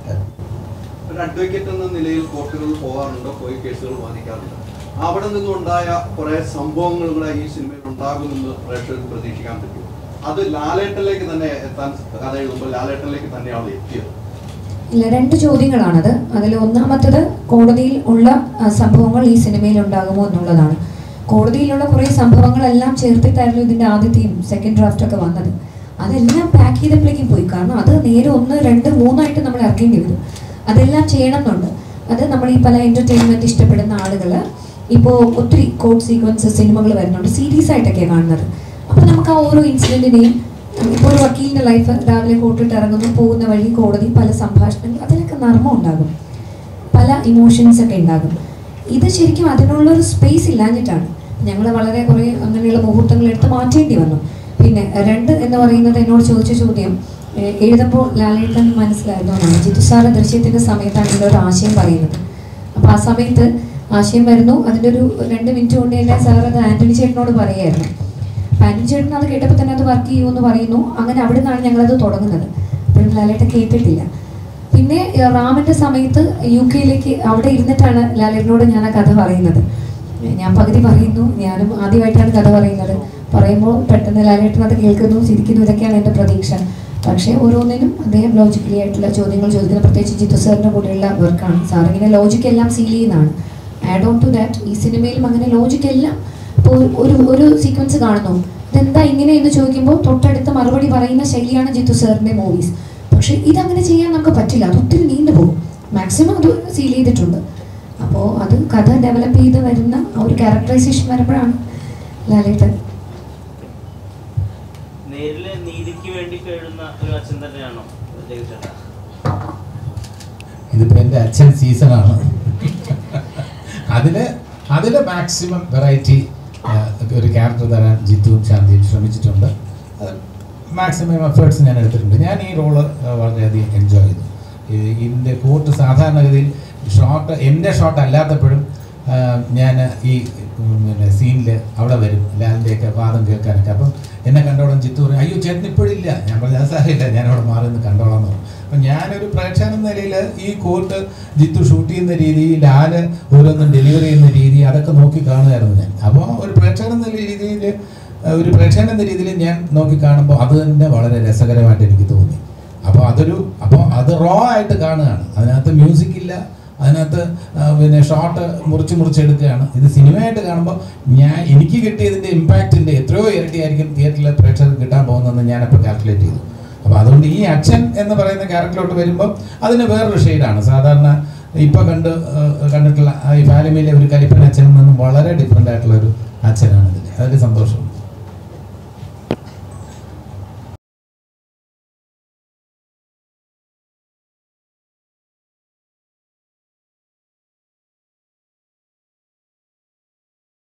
ഒരു അഡ്വക്കേറ്റ് എന്ന നിലയിൽ കോർട്ടുകളിൽ പോകാറുണ്ടോ, പോയി കേസുകൾ വാദിക്കാറുണ്ട്. അവിടെ നിന്നുണ്ടായ കുറേ സംഭവങ്ങൾ കൂടെ ഈ സിനിമയിൽ ഉണ്ടാകുമെന്ന് പ്രേക്ഷകർക്ക് പ്രതീക്ഷിക്കാൻ പറ്റും. അത് ലാലേട്ടനിലേക്ക് തന്നെ എത്താൻ കഥ എഴുതുമ്പോൾ ലാലേട്ടനിലേക്ക് തന്നെയാണ് എത്തിയത്. ഇല്ല, രണ്ട് ചോദ്യങ്ങളാണത്. അതിൽ ഒന്നാമത്തത് കോടതിയിൽ ഉള്ള സംഭവങ്ങൾ ഈ സിനിമയിൽ ഉണ്ടാകുമോ എന്നുള്ളതാണ്. കോടതിയിലുള്ള കുറേ സംഭവങ്ങളെല്ലാം ചേർത്തിട്ടായിരുന്നു ഇതിൻ്റെ ആദ്യത്തെയും സെക്കൻഡ് ഡ്രാഫ്റ്റ് ഒക്കെ വന്നത്. അതെല്ലാം പാക്ക് ചെയ്തപ്പോഴേക്കും പോയി. കാരണം അത് നേരെ ഒന്ന് രണ്ട് മൂന്നായിട്ട് നമ്മൾ ഇറക്കേണ്ടി വരും. അതെല്ലാം ചെയ്യണം എന്നുണ്ട്. അത് നമ്മൾ ഈ പല എൻ്റർടൈൻമെൻറ്റ് ഇഷ്ടപ്പെടുന്ന ആളുകൾ ഇപ്പോൾ ഒത്തിരി കോഡ് സീക്വൻസ് സിനിമകൾ വരുന്നുണ്ട്, സീരീസ് ആയിട്ടൊക്കെയാണ് കാണുന്നത്. അപ്പോൾ നമുക്ക് ആ ഓരോ ഇൻസിഡൻറ്റിനെയും, ഇപ്പോൾ ഒരു വക്കീലിൻ്റെ ലൈഫ് രാവിലെ കോർട്ടിട്ട് ഇറങ്ങുന്നു, പോകുന്ന വഴി കോടതി, പല സംഭാഷണങ്ങൾ, അതിലൊക്കെ നർമ്മം ഉണ്ടാകും, പല ഇമോഷൻസ് ഒക്കെ ഉണ്ടാകും. ഇത് ശരിക്കും അതിനുള്ളൊരു സ്പേസ് ഇല്ലാഞ്ഞിട്ടാണ് ഞങ്ങൾ വളരെ കുറേ അങ്ങനെയുള്ള മുഹൂർത്തങ്ങൾ എടുത്ത് മാറ്റേണ്ടി വന്നു. പിന്നെ രണ്ട് എന്ന് പറയുന്നത് എന്നോട് ചോദിച്ച ചോദ്യം എഴുതുമ്പോൾ ലാലേട്ടൻ മനസ്സിലായിരുന്നു എന്നാണ്. ജിത്തു സാറ് ദൃശ്യത്തിൻ്റെ സമയത്താണ് ഇതിൻ്റെ ഒരു ആശയം പറയുന്നത്. അപ്പോൾ ആ സമയത്ത് ആശയം വരുന്നു, അതിൻ്റെ ഒരു രണ്ട് മിനിറ്റ് കൊണ്ട് തന്നെ സാർ അത് ആൻ്റണി ചേട്ടനോട് പറയുമായിരുന്നു. അപ്പോൾ ആൻ്റണി ചേട്ടൻ അത് കേട്ടപ്പോൾ തന്നെ അത് വർക്ക് ചെയ്യുമെന്ന് പറയുന്നു. അങ്ങനെ അവിടെ നിന്നാണ് ഞങ്ങളത് തുടങ്ങുന്നത്. അപ്പോഴും ലാലേട്ടൻ കേട്ടിട്ടില്ല. പിന്നെ റാമിൻ്റെ സമയത്ത് യു കെയിലേക്ക് അവിടെ ഇരുന്നിട്ടാണ് ലാലേട്ടനോട് ഞാൻ ആ കഥ പറയുന്നത്. ഞാൻ പകുതി പറയുന്നു, ഞാനും ആദ്യമായിട്ടാണ് കഥ പറയുന്നത്. പറയുമ്പോൾ പെട്ടെന്ന് ലാലേട്ടൻ അത് കേൾക്കുന്നു, ചിരിക്കുന്നു, ഇതൊക്കെയാണ് എൻ്റെ പ്രതീക്ഷ. പക്ഷേ ഓരോന്നിനും അദ്ദേഹം ലോജിക്കലി ആയിട്ടുള്ള ചോദ്യങ്ങൾ ചോദിക്കുന്നത്, പ്രത്യേകിച്ച് ജിത്തു സാറിൻ്റെ കൂടെയുള്ള വർക്കാണ്. സാറിങ്ങനെ ലോജിക് എല്ലാം സീൽ ചെയ്യുന്നതാണ്. ആഡ് ഓൺ ടു ദാറ്റ് ഈ സിനിമയിലും അങ്ങനെ ലോജിക് എല്ലാം. ഇപ്പോൾ ഒരു ഒരു സീക്വൻസ് കാണുന്നു, ഇതെന്താ ഇങ്ങനെ എന്ന് ചോദിക്കുമ്പോൾ തൊട്ടടുത്ത് മറുപടി പറയുന്ന ശൈലിയാണ് ജിത്തു സാറിൻ്റെ മൂവീസ്. പക്ഷേ ഇതങ്ങനെ ചെയ്യാൻ നമുക്ക് പറ്റില്ല, അത് ഒത്തിരി നീണ്ടു പോകും. മാക്സിമം അത് സീൽ ചെയ്തിട്ടുണ്ട്. അപ്പോൾ അത് കഥ ഡെവലപ്പ് ചെയ്ത് വരുന്ന ഒരു ക്യാരക്ടറൈസേഷൻ വരുമ്പോഴാണ് ലാലേട്ടൻ നേരില് നീതിക്ക് വേണ്ടി കഴിയുന്ന ഒരു അച്ഛൻ തന്നെയാണോ ജഗചേട്ടാ? ഇതിപ്പോൾ എൻ്റെ അച്ഛൻ സീസണാണ്. അതില് അതിൽ മാക്സിമം വെറൈറ്റി ഒരു ക്യാരക്ടർ തരാൻ ജിത്തുവും ശാന്തിയും ശ്രമിച്ചിട്ടുണ്ട്. അത് മാക്സിമം എഫേർട്സ് ഞാൻ എടുത്തിട്ടുണ്ട്. ഞാൻ ഈ റോള് വളരെയധികം എൻജോയ് ചെയ്തു. ഇതിൻ്റെ കോർട്ട് സാധാരണഗതിയിൽ ഷോട്ട് എൻ്റെ ഷോട്ട് അല്ലാത്തപ്പോഴും ഞാൻ ഈ പിന്നെ സീനിൽ അവിടെ വരും, ലാലിൻ്റെയൊക്കെ വാദം കേൾക്കാനൊക്കെ. അപ്പം എന്നെ കണ്ടോളം ജിത്തു പറയും, അയ്യോ ചേട്ടൻ ഇപ്പോഴില്ല. ഞാൻ പറഞ്ഞു അത് സാരമില്ല, ഞാനവിടെ മാറി നിന്ന് കണ്ടോളാം എന്ന് പറഞ്ഞു. അപ്പം ഞാനൊരു പ്രേക്ഷകൻ എന്ന നിലയിൽ ഈ കോർട്ട് ജിത്തു ഷൂട്ട് ചെയ്യുന്ന രീതി, ലാല് ഓരോന്നും ഡെലിവറി ചെയ്യുന്ന രീതി, അതൊക്കെ നോക്കി കാണുമായിരുന്നു ഞാൻ. അപ്പോൾ ഒരു പ്രേക്ഷകൻ എന്ന രീതിയിൽ ഒരു പ്രേക്ഷകൻ എന്ന രീതിയിൽ ഞാൻ നോക്കി കാണുമ്പോൾ അത് തന്നെ വളരെ രസകരമായിട്ട് എനിക്ക് തോന്നി. അപ്പോൾ അതൊരു അപ്പോൾ അത് റോ ആയിട്ട് കാണുകയാണ്. അതിനകത്ത് മ്യൂസിക് ഇല്ല, അതിനകത്ത് പിന്നെ ഷോട്ട് മുറിച്ച് മുറിച്ചെടുക്കുകയാണ്. ഇത് സിനിമയായിട്ട് കാണുമ്പോൾ ഞാൻ എനിക്ക് കിട്ടിയതിൻ്റെ ഇമ്പാക്റ്റിൻ്റെ എത്രയോ ഇരട്ടിയായിരിക്കും തിയേറ്ററിലെ പ്രേക്ഷകർക്ക് കിട്ടാൻ പോകുന്നതെന്ന് ഞാനപ്പോൾ കാൽക്കുലേറ്റ് ചെയ്തു. അപ്പോൾ അതുകൊണ്ട് ഈ അച്ഛൻ എന്ന് പറയുന്ന ക്യാരക്ടറിലോട്ട് വരുമ്പോൾ അതിന് വേറൊരു ഷെയ്ഡാണ്. സാധാരണ ഇപ്പോൾ കണ്ട് കണ്ടിട്ടുള്ള ഈ ഫാലിമിയിലെ ഒരു കലിപ്പൻ അച്ഛനിൽ നിന്നും വളരെ ഡിഫറെൻ്റ് ആയിട്ടുള്ള ഒരു അച്ഛനാണ് ഇതിൽ. അതിൽ സന്തോഷം.